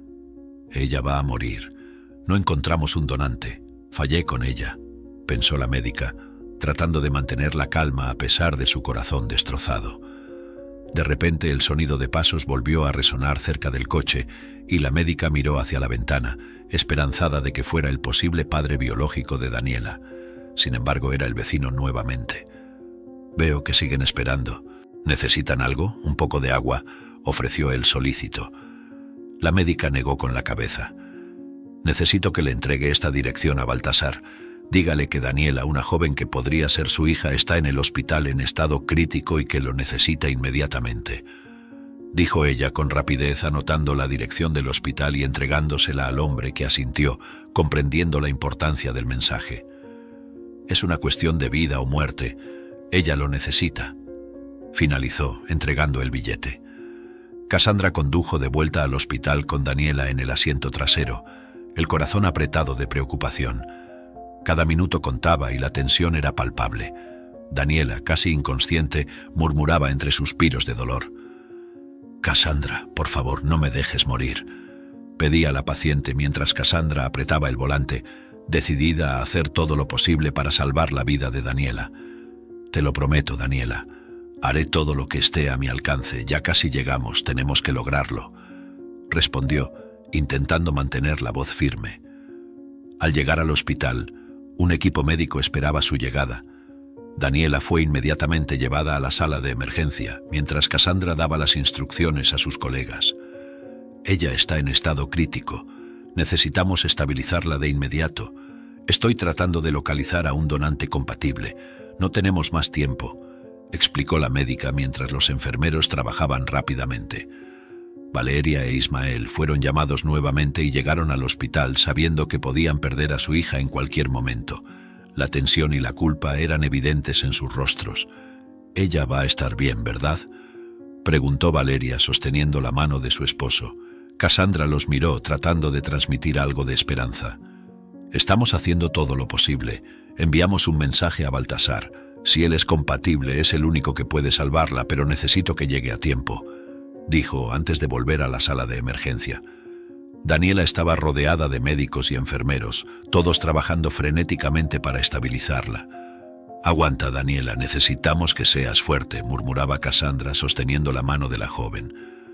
«Ella va a morir. No encontramos un donante. Fallé con ella», pensó la médica, tratando de mantener la calma a pesar de su corazón destrozado. De repente el sonido de pasos volvió a resonar cerca del coche y la médica miró hacia la ventana, esperanzada de que fuera el posible padre biológico de Daniela. Sin embargo, era el vecino nuevamente. «Veo que siguen esperando. ¿Necesitan algo? ¿Un poco de agua?», ofreció él solícito. La médica negó con la cabeza. «Necesito que le entregue esta dirección a Baltasar. Dígale que Daniela, una joven que podría ser su hija, está en el hospital en estado crítico y que lo necesita inmediatamente», dijo ella con rapidez, anotando la dirección del hospital y entregándosela al hombre, que asintió, comprendiendo la importancia del mensaje. «Es una cuestión de vida o muerte. Ella lo necesita», finalizó, entregando el billete. Cassandra condujo de vuelta al hospital con Daniela en el asiento trasero, el corazón apretado de preocupación. Cada minuto contaba y la tensión era palpable. Daniela, casi inconsciente, murmuraba entre suspiros de dolor. «Cassandra, por favor, no me dejes morir», pedía la paciente mientras Cassandra apretaba el volante, decidida a hacer todo lo posible para salvar la vida de Daniela. «Te lo prometo, Daniela. Haré todo lo que esté a mi alcance. Ya casi llegamos, tenemos que lograrlo», respondió, intentando mantener la voz firme. Al llegar al hospital, un equipo médico esperaba su llegada. Daniela fue inmediatamente llevada a la sala de emergencia, mientras Cassandra daba las instrucciones a sus colegas. «Ella está en estado crítico. Necesitamos estabilizarla de inmediato. Estoy tratando de localizar a un donante compatible. No tenemos más tiempo», explicó la médica mientras los enfermeros trabajaban rápidamente. Valeria e Ismael fueron llamados nuevamente y llegaron al hospital sabiendo que podían perder a su hija en cualquier momento. La tensión y la culpa eran evidentes en sus rostros. «Ella va a estar bien, ¿verdad?», preguntó Valeria, sosteniendo la mano de su esposo. Cassandra los miró, tratando de transmitir algo de esperanza. «Estamos haciendo todo lo posible. Enviamos un mensaje a Baltasar. Si él es compatible, es el único que puede salvarla, pero necesito que llegue a tiempo», dijo antes de volver a la sala de emergencia. Daniela estaba rodeada de médicos y enfermeros, todos trabajando frenéticamente para estabilizarla. «Aguanta, Daniela, necesitamos que seas fuerte», murmuraba Cassandra, sosteniendo la mano de la joven.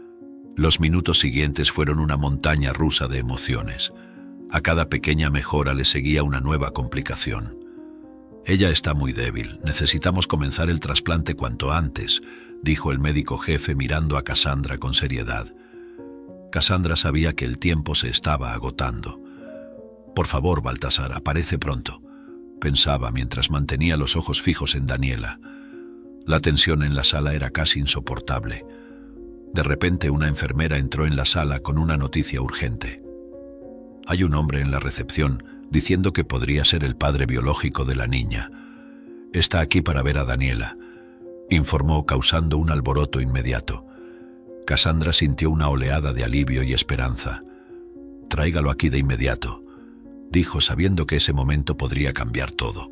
Los minutos siguientes fueron una montaña rusa de emociones. A cada pequeña mejora le seguía una nueva complicación. «Ella está muy débil. Necesitamos comenzar el trasplante cuanto antes», dijo el médico jefe mirando a Cassandra con seriedad. Cassandra sabía que el tiempo se estaba agotando. «Por favor, Baltasar, aparece pronto», pensaba mientras mantenía los ojos fijos en Daniela. La tensión en la sala era casi insoportable. De repente una enfermera entró en la sala con una noticia urgente. Hay un hombre en la recepción diciendo que podría ser el padre biológico de la niña. Está aquí para ver a Daniela, informó, causando un alboroto inmediato. Cassandra sintió una oleada de alivio y esperanza. «Tráigalo aquí de inmediato», dijo, sabiendo que ese momento podría cambiar todo.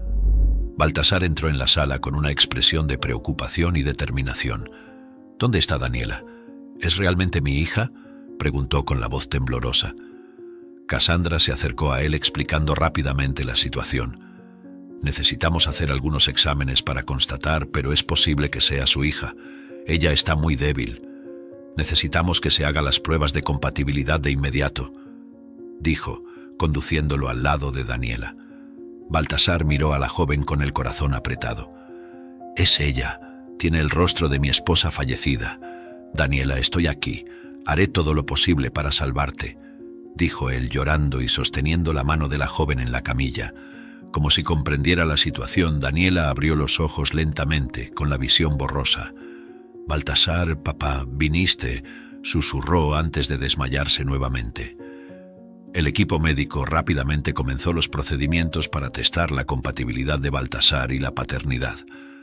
Baltasar entró en la sala con una expresión de preocupación y determinación. «¿Dónde está Daniela? ¿Es realmente mi hija?», preguntó con la voz temblorosa. Cassandra se acercó a él explicando rápidamente la situación. «Necesitamos hacer algunos exámenes para constatar, pero es posible que sea su hija. Ella está muy débil. Necesitamos que se hagan las pruebas de compatibilidad de inmediato», dijo, conduciéndolo al lado de Daniela. Baltasar miró a la joven con el corazón apretado. «Es ella. Tiene el rostro de mi esposa fallecida. Daniela, estoy aquí. Haré todo lo posible para salvarte», dijo él, llorando y sosteniendo la mano de la joven en la camilla. Como si comprendiera la situación, Daniela abrió los ojos lentamente, con la visión borrosa. «Baltasar, papá, viniste», susurró antes de desmayarse nuevamente. El equipo médico rápidamente comenzó los procedimientos para testar la compatibilidad de Baltasar y la paternidad.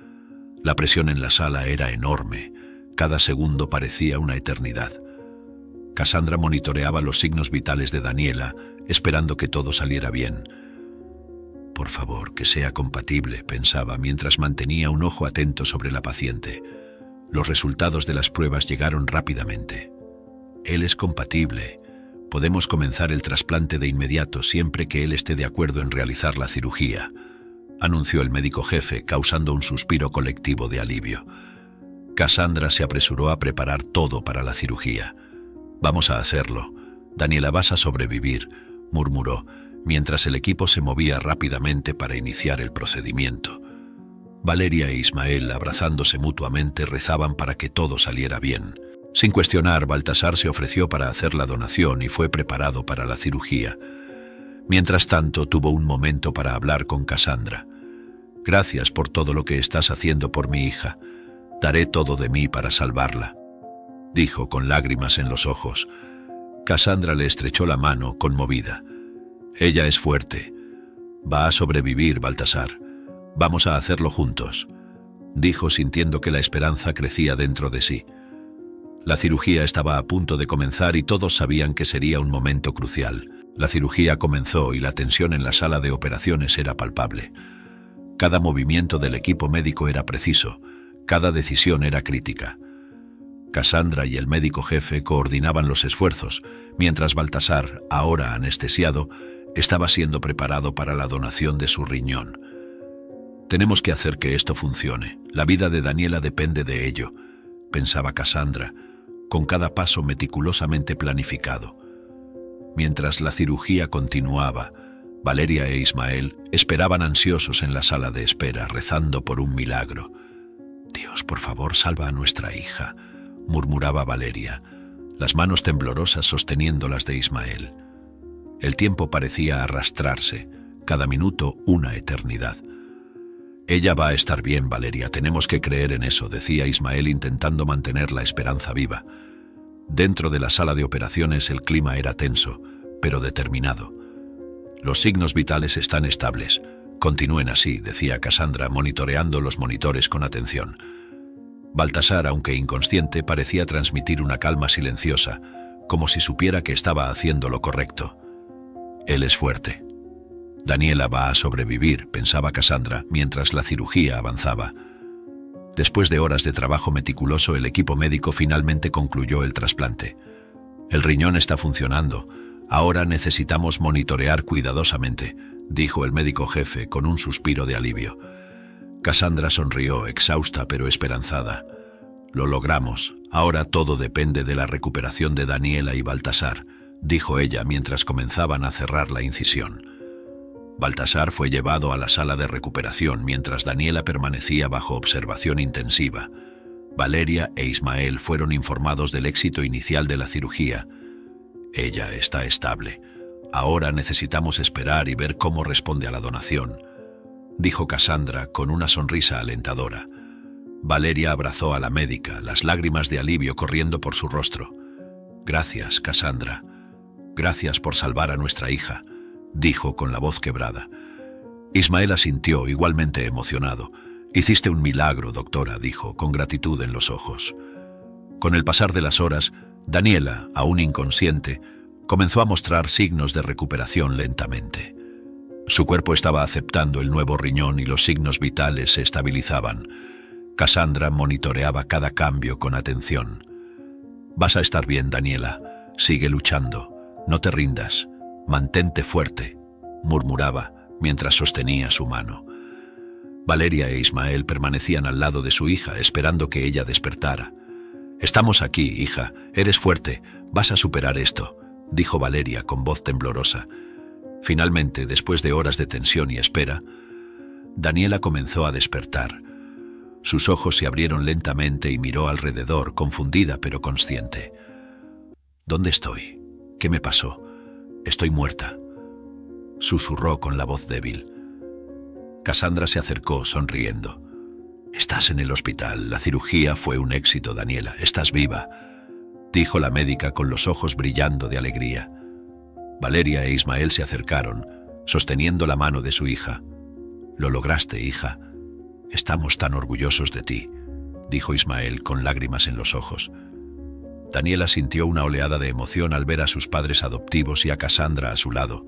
La presión en la sala era enorme. Cada segundo parecía una eternidad. Cassandra monitoreaba los signos vitales de Daniela, esperando que todo saliera bien. «Por favor, que sea compatible», pensaba, mientras mantenía un ojo atento sobre la paciente. Los resultados de las pruebas llegaron rápidamente. «Él es compatible. Podemos comenzar el trasplante de inmediato siempre que él esté de acuerdo en realizar la cirugía», anunció el médico jefe, causando un suspiro colectivo de alivio. Cassandra se apresuró a preparar todo para la cirugía. «Vamos a hacerlo. Daniela, vas a sobrevivir», murmuró, mientras el equipo se movía rápidamente para iniciar el procedimiento. Valeria e Ismael, abrazándose mutuamente, rezaban para que todo saliera bien. Sin cuestionar, Baltasar se ofreció para hacer la donación y fue preparado para la cirugía. Mientras tanto, tuvo un momento para hablar con Cassandra. «Gracias por todo lo que estás haciendo por mi hija. Daré todo de mí para salvarla», dijo con lágrimas en los ojos. Cassandra le estrechó la mano, conmovida. «Ella es fuerte. Va a sobrevivir, Baltasar. Vamos a hacerlo juntos», dijo, sintiendo que la esperanza crecía dentro de sí. La cirugía estaba a punto de comenzar y todos sabían que sería un momento crucial. La cirugía comenzó y la tensión en la sala de operaciones era palpable. Cada movimiento del equipo médico era preciso, cada decisión era crítica. Cassandra y el médico jefe coordinaban los esfuerzos, mientras Baltasar, ahora anestesiado, estaba siendo preparado para la donación de su riñón. «Tenemos que hacer que esto funcione. La vida de Daniela depende de ello», pensaba Cassandra, con cada paso meticulosamente planificado. Mientras la cirugía continuaba, Valeria e Ismael esperaban ansiosos en la sala de espera, rezando por un milagro. «Dios, por favor, salva a nuestra hija», murmuraba Valeria, las manos temblorosas sosteniendo las de Ismael. El tiempo parecía arrastrarse, cada minuto una eternidad. «Ella va a estar bien, Valeria, tenemos que creer en eso», decía Ismael, intentando mantener la esperanza viva. Dentro de la sala de operaciones el clima era tenso, pero determinado. «Los signos vitales están estables. Continúen así», decía Cassandra, monitoreando los monitores con atención. Baltasar, aunque inconsciente, parecía transmitir una calma silenciosa, como si supiera que estaba haciendo lo correcto. «Él es fuerte. Daniela va a sobrevivir», pensaba Cassandra, mientras la cirugía avanzaba. Después de horas de trabajo meticuloso, el equipo médico finalmente concluyó el trasplante. «El riñón está funcionando. Ahora necesitamos monitorear cuidadosamente», dijo el médico jefe con un suspiro de alivio. Cassandra sonrió, exhausta pero esperanzada. «Lo logramos. Ahora todo depende de la recuperación de Daniela y Baltasar», dijo ella mientras comenzaban a cerrar la incisión. Baltasar fue llevado a la sala de recuperación mientras Daniela permanecía bajo observación intensiva. Valeria e Ismael fueron informados del éxito inicial de la cirugía. «Ella está estable. Ahora necesitamos esperar y ver cómo responde a la donación», dijo Cassandra con una sonrisa alentadora. Valeria abrazó a la médica, las lágrimas de alivio corriendo por su rostro. «Gracias, Cassandra. Gracias por salvar a nuestra hija», dijo con la voz quebrada. Ismael asintió, igualmente emocionado. «Hiciste un milagro, doctora», dijo, con gratitud en los ojos. Con el pasar de las horas, Daniela, aún inconsciente, comenzó a mostrar signos de recuperación lentamente. Su cuerpo estaba aceptando el nuevo riñón y los signos vitales se estabilizaban. Cassandra monitoreaba cada cambio con atención. «Vas a estar bien, Daniela. Sigue luchando. No te rindas. Mantente fuerte», murmuraba mientras sostenía su mano. Valeria e Ismael permanecían al lado de su hija, esperando que ella despertara. «Estamos aquí, hija. Eres fuerte. Vas a superar esto», dijo Valeria con voz temblorosa. Finalmente, después de horas de tensión y espera, Daniela comenzó a despertar. Sus ojos se abrieron lentamente y miró alrededor, confundida pero consciente. «¿Dónde estoy? ¿Qué me pasó? Estoy muerta», susurró con la voz débil. Cassandra se acercó, sonriendo. «Estás en el hospital. La cirugía fue un éxito, Daniela. Estás viva», dijo la médica con los ojos brillando de alegría. Valeria e Ismael se acercaron, sosteniendo la mano de su hija. «Lo lograste, hija. Estamos tan orgullosos de ti», dijo Ismael con lágrimas en los ojos. Daniela sintió una oleada de emoción al ver a sus padres adoptivos y a Cassandra a su lado.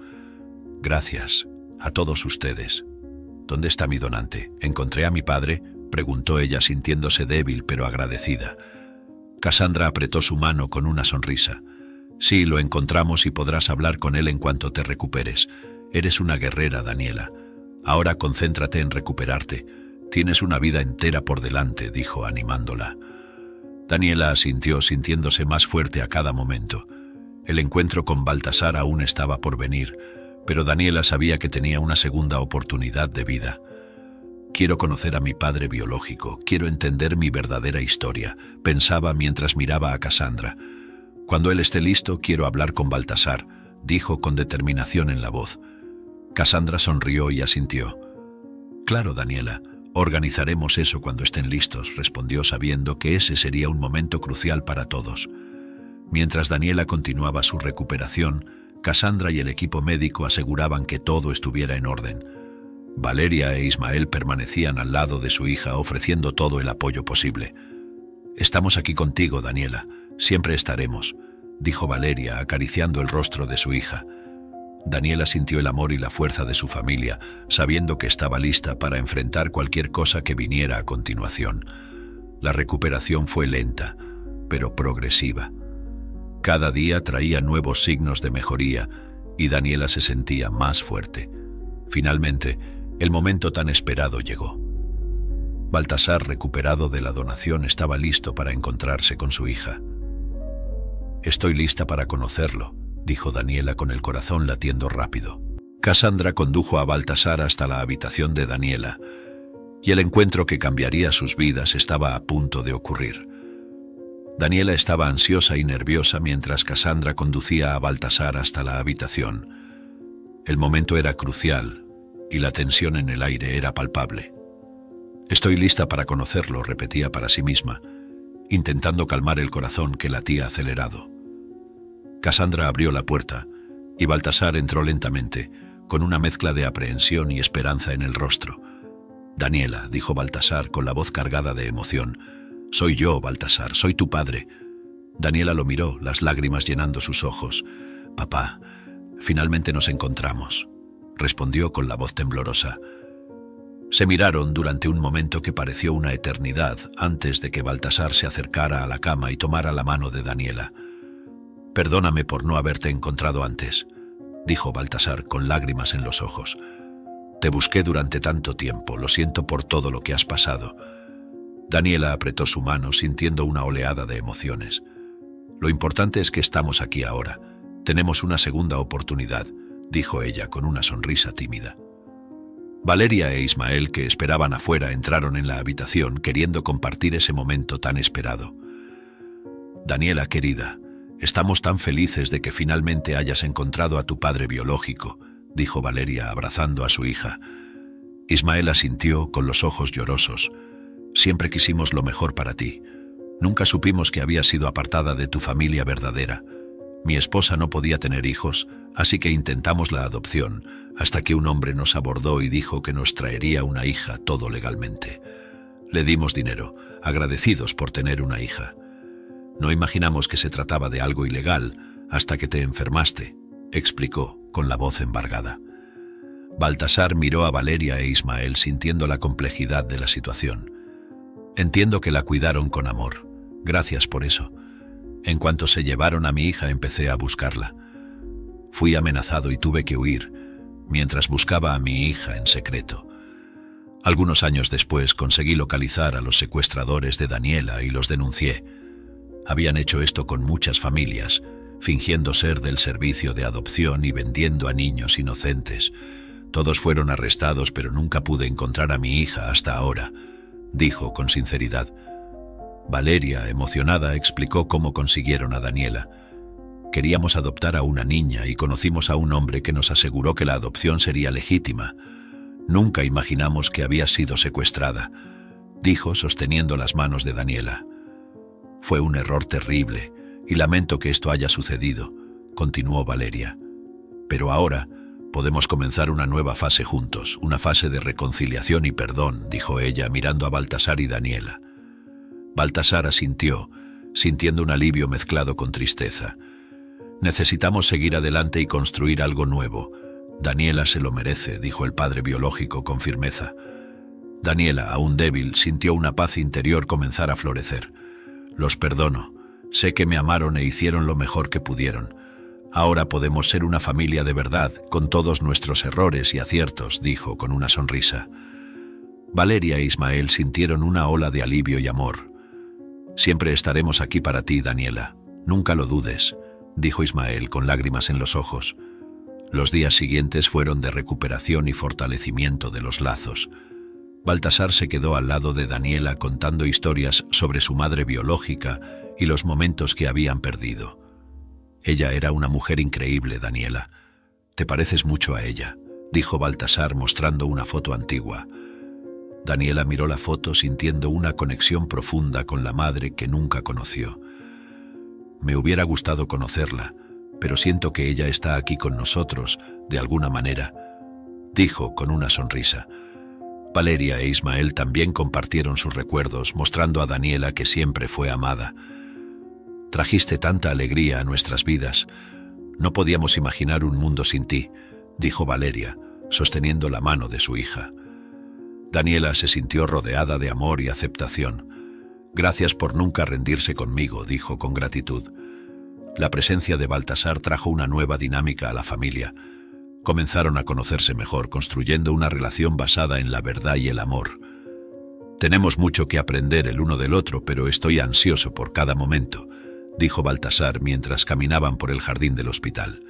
«Gracias a todos ustedes». «¿Dónde está mi donante? ¿Encontré a mi padre?», preguntó ella sintiéndose débil pero agradecida. Cassandra apretó su mano con una sonrisa. «Sí, lo encontramos y podrás hablar con él en cuanto te recuperes. Eres una guerrera, Daniela. Ahora concéntrate en recuperarte. Tienes una vida entera por delante», dijo animándola. Daniela asintió, sintiéndose más fuerte a cada momento. El encuentro con Baltasar aún estaba por venir, pero Daniela sabía que tenía una segunda oportunidad de vida. «Quiero conocer a mi padre biológico, quiero entender mi verdadera historia», pensaba mientras miraba a Cassandra. «Cuando él esté listo, quiero hablar con Baltasar», dijo con determinación en la voz. Cassandra sonrió y asintió. «Claro, Daniela, organizaremos eso cuando estén listos», respondió sabiendo que ese sería un momento crucial para todos. Mientras Daniela continuaba su recuperación, Cassandra y el equipo médico aseguraban que todo estuviera en orden. Valeria e Ismael permanecían al lado de su hija ofreciendo todo el apoyo posible. «Estamos aquí contigo, Daniela. Siempre estaremos», dijo Valeria acariciando el rostro de su hija. Daniela sintió el amor y la fuerza de su familia, sabiendo que estaba lista para enfrentar cualquier cosa que viniera a continuación. La recuperación fue lenta, pero progresiva. Cada día traía nuevos signos de mejoría y Daniela se sentía más fuerte. Finalmente, el momento tan esperado llegó. Baltasar, recuperado de la donación, estaba listo para encontrarse con su hija. «Estoy lista para conocerlo», dijo Daniela con el corazón latiendo rápido. Cassandra condujo a Baltasar hasta la habitación de Daniela, y el encuentro que cambiaría sus vidas estaba a punto de ocurrir. Daniela estaba ansiosa y nerviosa mientras Cassandra conducía a Baltasar hasta la habitación. El momento era crucial y la tensión en el aire era palpable. «Estoy lista para conocerlo», repetía para sí misma, intentando calmar el corazón que latía acelerado. Cassandra abrió la puerta y Baltasar entró lentamente, con una mezcla de aprehensión y esperanza en el rostro. «Daniela», dijo Baltasar con la voz cargada de emoción. «Soy yo, Baltasar, soy tu padre». Daniela lo miró, las lágrimas llenando sus ojos. «Papá, finalmente nos encontramos», respondió con la voz temblorosa. Se miraron durante un momento que pareció una eternidad antes de que Baltasar se acercara a la cama y tomara la mano de Daniela. «Perdóname por no haberte encontrado antes», dijo Baltasar con lágrimas en los ojos. «Te busqué durante tanto tiempo, lo siento por todo lo que has pasado». Daniela apretó su mano sintiendo una oleada de emociones. «Lo importante es que estamos aquí ahora. Tenemos una segunda oportunidad», dijo ella con una sonrisa tímida. Valeria e Ismael, que esperaban afuera, entraron en la habitación queriendo compartir ese momento tan esperado. «Daniela, querida, estamos tan felices de que finalmente hayas encontrado a tu padre biológico», dijo Valeria abrazando a su hija. Ismael asintió con los ojos llorosos. Siempre quisimos lo mejor para ti. Nunca supimos que habías sido apartada de tu familia verdadera. Mi esposa no podía tener hijos, así que intentamos la adopción, hasta que un hombre nos abordó y dijo que nos traería una hija, todo legalmente. Le dimos dinero, agradecidos por tener una hija. No imaginamos que se trataba de algo ilegal hasta que te enfermaste, explicó, con la voz embargada. Baltasar miró a Valeria e Ismael sintiendo la complejidad de la situación. Entiendo que la cuidaron con amor. Gracias por eso. En cuanto se llevaron a mi hija, empecé a buscarla. Fui amenazado y tuve que huir, mientras buscaba a mi hija en secreto. Algunos años después conseguí localizar a los secuestradores de Daniela y los denuncié. Habían hecho esto con muchas familias, fingiendo ser del servicio de adopción y vendiendo a niños inocentes. Todos fueron arrestados, pero nunca pude encontrar a mi hija hasta ahora, dijo con sinceridad. Valeria, emocionada, explicó cómo consiguieron a Daniela. Queríamos adoptar a una niña y conocimos a un hombre que nos aseguró que la adopción sería legítima. Nunca imaginamos que había sido secuestrada, dijo sosteniendo las manos de Daniela. Fue un error terrible y lamento que esto haya sucedido, continuó Valeria. Pero ahora podemos comenzar una nueva fase juntos, una fase de reconciliación y perdón, dijo ella mirando a Baltasar y Daniela. Baltasar asintió, sintiendo un alivio mezclado con tristeza. Necesitamos seguir adelante y construir algo nuevo. Daniela se lo merece, dijo el padre biológico con firmeza. Daniela, aún débil, sintió una paz interior comenzar a florecer. Los perdono. Sé que me amaron e hicieron lo mejor que pudieron. Ahora podemos ser una familia de verdad, con todos nuestros errores y aciertos, dijo con una sonrisa. Valeria e Ismael sintieron una ola de alivio y amor. Siempre estaremos aquí para ti, Daniela. Nunca lo dudes, dijo Ismael con lágrimas en los ojos. Los días siguientes fueron de recuperación y fortalecimiento de los lazos. Baltasar se quedó al lado de Daniela contando historias sobre su madre biológica y los momentos que habían perdido. Ella era una mujer increíble, Daniela. Te pareces mucho a ella, dijo Baltasar mostrando una foto antigua. Daniela miró la foto sintiendo una conexión profunda con la madre que nunca conoció. Me hubiera gustado conocerla, pero siento que ella está aquí con nosotros, de alguna manera, dijo con una sonrisa. Valeria e Ismael también compartieron sus recuerdos, mostrando a Daniela que siempre fue amada. Trajiste tanta alegría a nuestras vidas. No podíamos imaginar un mundo sin ti, dijo Valeria, sosteniendo la mano de su hija. Daniela se sintió rodeada de amor y aceptación. Gracias por nunca rendirse conmigo, dijo con gratitud. La presencia de Baltasar trajo una nueva dinámica a la familia. Comenzaron a conocerse mejor, construyendo una relación basada en la verdad y el amor. Tenemos mucho que aprender el uno del otro, pero estoy ansioso por cada momento, dijo Baltasar mientras caminaban por el jardín del hospital.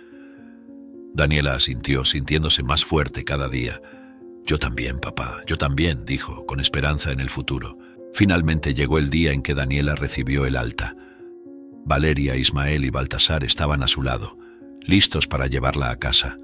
Daniela asintió, sintiéndose más fuerte cada día. Yo también, papá, yo también, dijo, con esperanza en el futuro. Finalmente llegó el día en que Daniela recibió el alta. Valeria, Ismael y Baltasar estaban a su lado, listos para llevarla a casa.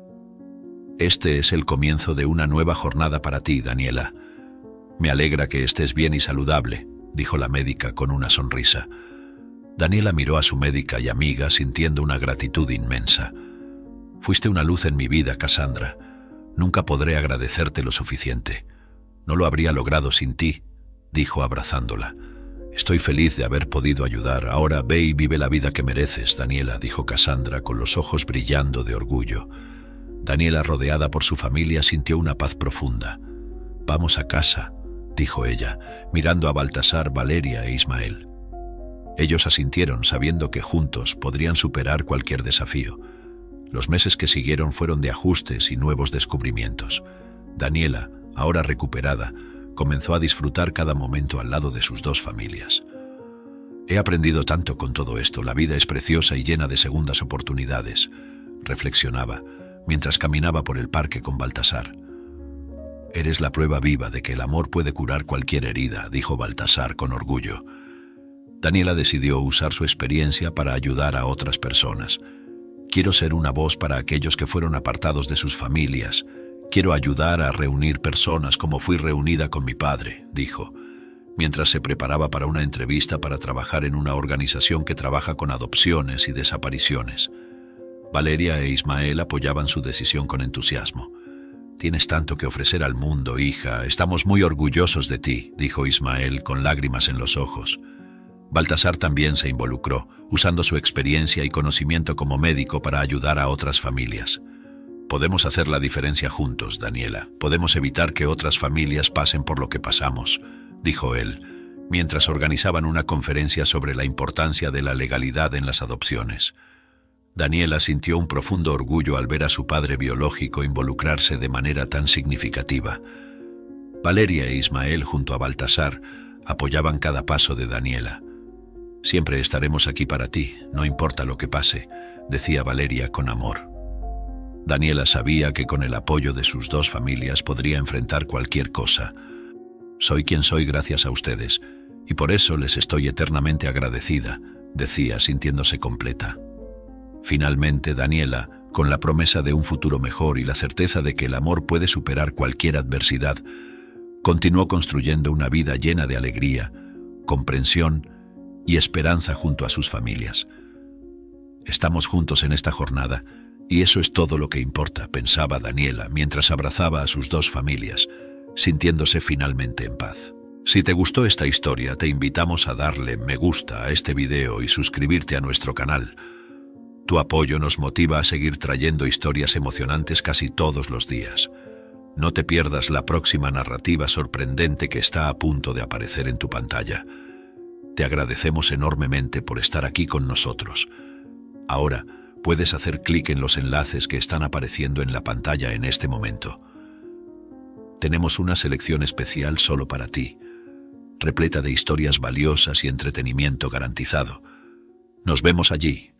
Este es el comienzo de una nueva jornada para ti, Daniela. Me alegra que estés bien y saludable, dijo la médica con una sonrisa. Daniela miró a su médica y amiga sintiendo una gratitud inmensa. Fuiste una luz en mi vida, Cassandra. Nunca podré agradecerte lo suficiente. No lo habría logrado sin ti, dijo abrazándola. Estoy feliz de haber podido ayudar. Ahora ve y vive la vida que mereces, Daniela, dijo Cassandra con los ojos brillando de orgullo. Daniela, rodeada por su familia, sintió una paz profunda. Vamos a casa, dijo ella, mirando a Baltasar, Valeria e Ismael. Ellos asintieron, sabiendo que juntos podrían superar cualquier desafío. Los meses que siguieron fueron de ajustes y nuevos descubrimientos. Daniela, ahora recuperada, comenzó a disfrutar cada momento al lado de sus dos familias. He aprendido tanto con todo esto. La vida es preciosa y llena de segundas oportunidades, reflexionaba, mientras caminaba por el parque con Baltasar. Eres la prueba viva de que el amor puede curar cualquier herida, dijo Baltasar con orgullo. Daniela decidió usar su experiencia para ayudar a otras personas. Quiero ser una voz para aquellos que fueron apartados de sus familias. Quiero ayudar a reunir personas como fui reunida con mi padre, dijo. mientras se preparaba para una entrevista para trabajar en una organización que trabaja con adopciones y desapariciones. Valeria e Ismael apoyaban su decisión con entusiasmo. «Tienes tanto que ofrecer al mundo, hija. Estamos muy orgullosos de ti», dijo Ismael con lágrimas en los ojos. Baltasar también se involucró, usando su experiencia y conocimiento como médico para ayudar a otras familias. «Podemos hacer la diferencia juntos, Daniela. Podemos evitar que otras familias pasen por lo que pasamos», dijo él, mientras organizaban una conferencia sobre la importancia de la legalidad en las adopciones. Daniela sintió un profundo orgullo al ver a su padre biológico involucrarse de manera tan significativa. Valeria e Ismael, junto a Baltasar, apoyaban cada paso de Daniela. «Siempre estaremos aquí para ti, no importa lo que pase», decía Valeria con amor. Daniela sabía que con el apoyo de sus dos familias podría enfrentar cualquier cosa. «Soy quien soy gracias a ustedes, y por eso les estoy eternamente agradecida», decía sintiéndose completa. Finalmente, Daniela, con la promesa de un futuro mejor y la certeza de que el amor puede superar cualquier adversidad, continuó construyendo una vida llena de alegría, comprensión y esperanza junto a sus familias. «Estamos juntos en esta jornada, y eso es todo lo que importa», pensaba Daniela mientras abrazaba a sus dos familias, sintiéndose finalmente en paz. Si te gustó esta historia, te invitamos a darle me gusta a este video y suscribirte a nuestro canal. Tu apoyo nos motiva a seguir trayendo historias emocionantes casi todos los días. No te pierdas la próxima narrativa sorprendente que está a punto de aparecer en tu pantalla. Te agradecemos enormemente por estar aquí con nosotros. Ahora, puedes hacer clic en los enlaces que están apareciendo en la pantalla en este momento. Tenemos una selección especial solo para ti, repleta de historias valiosas y entretenimiento garantizado. Nos vemos allí.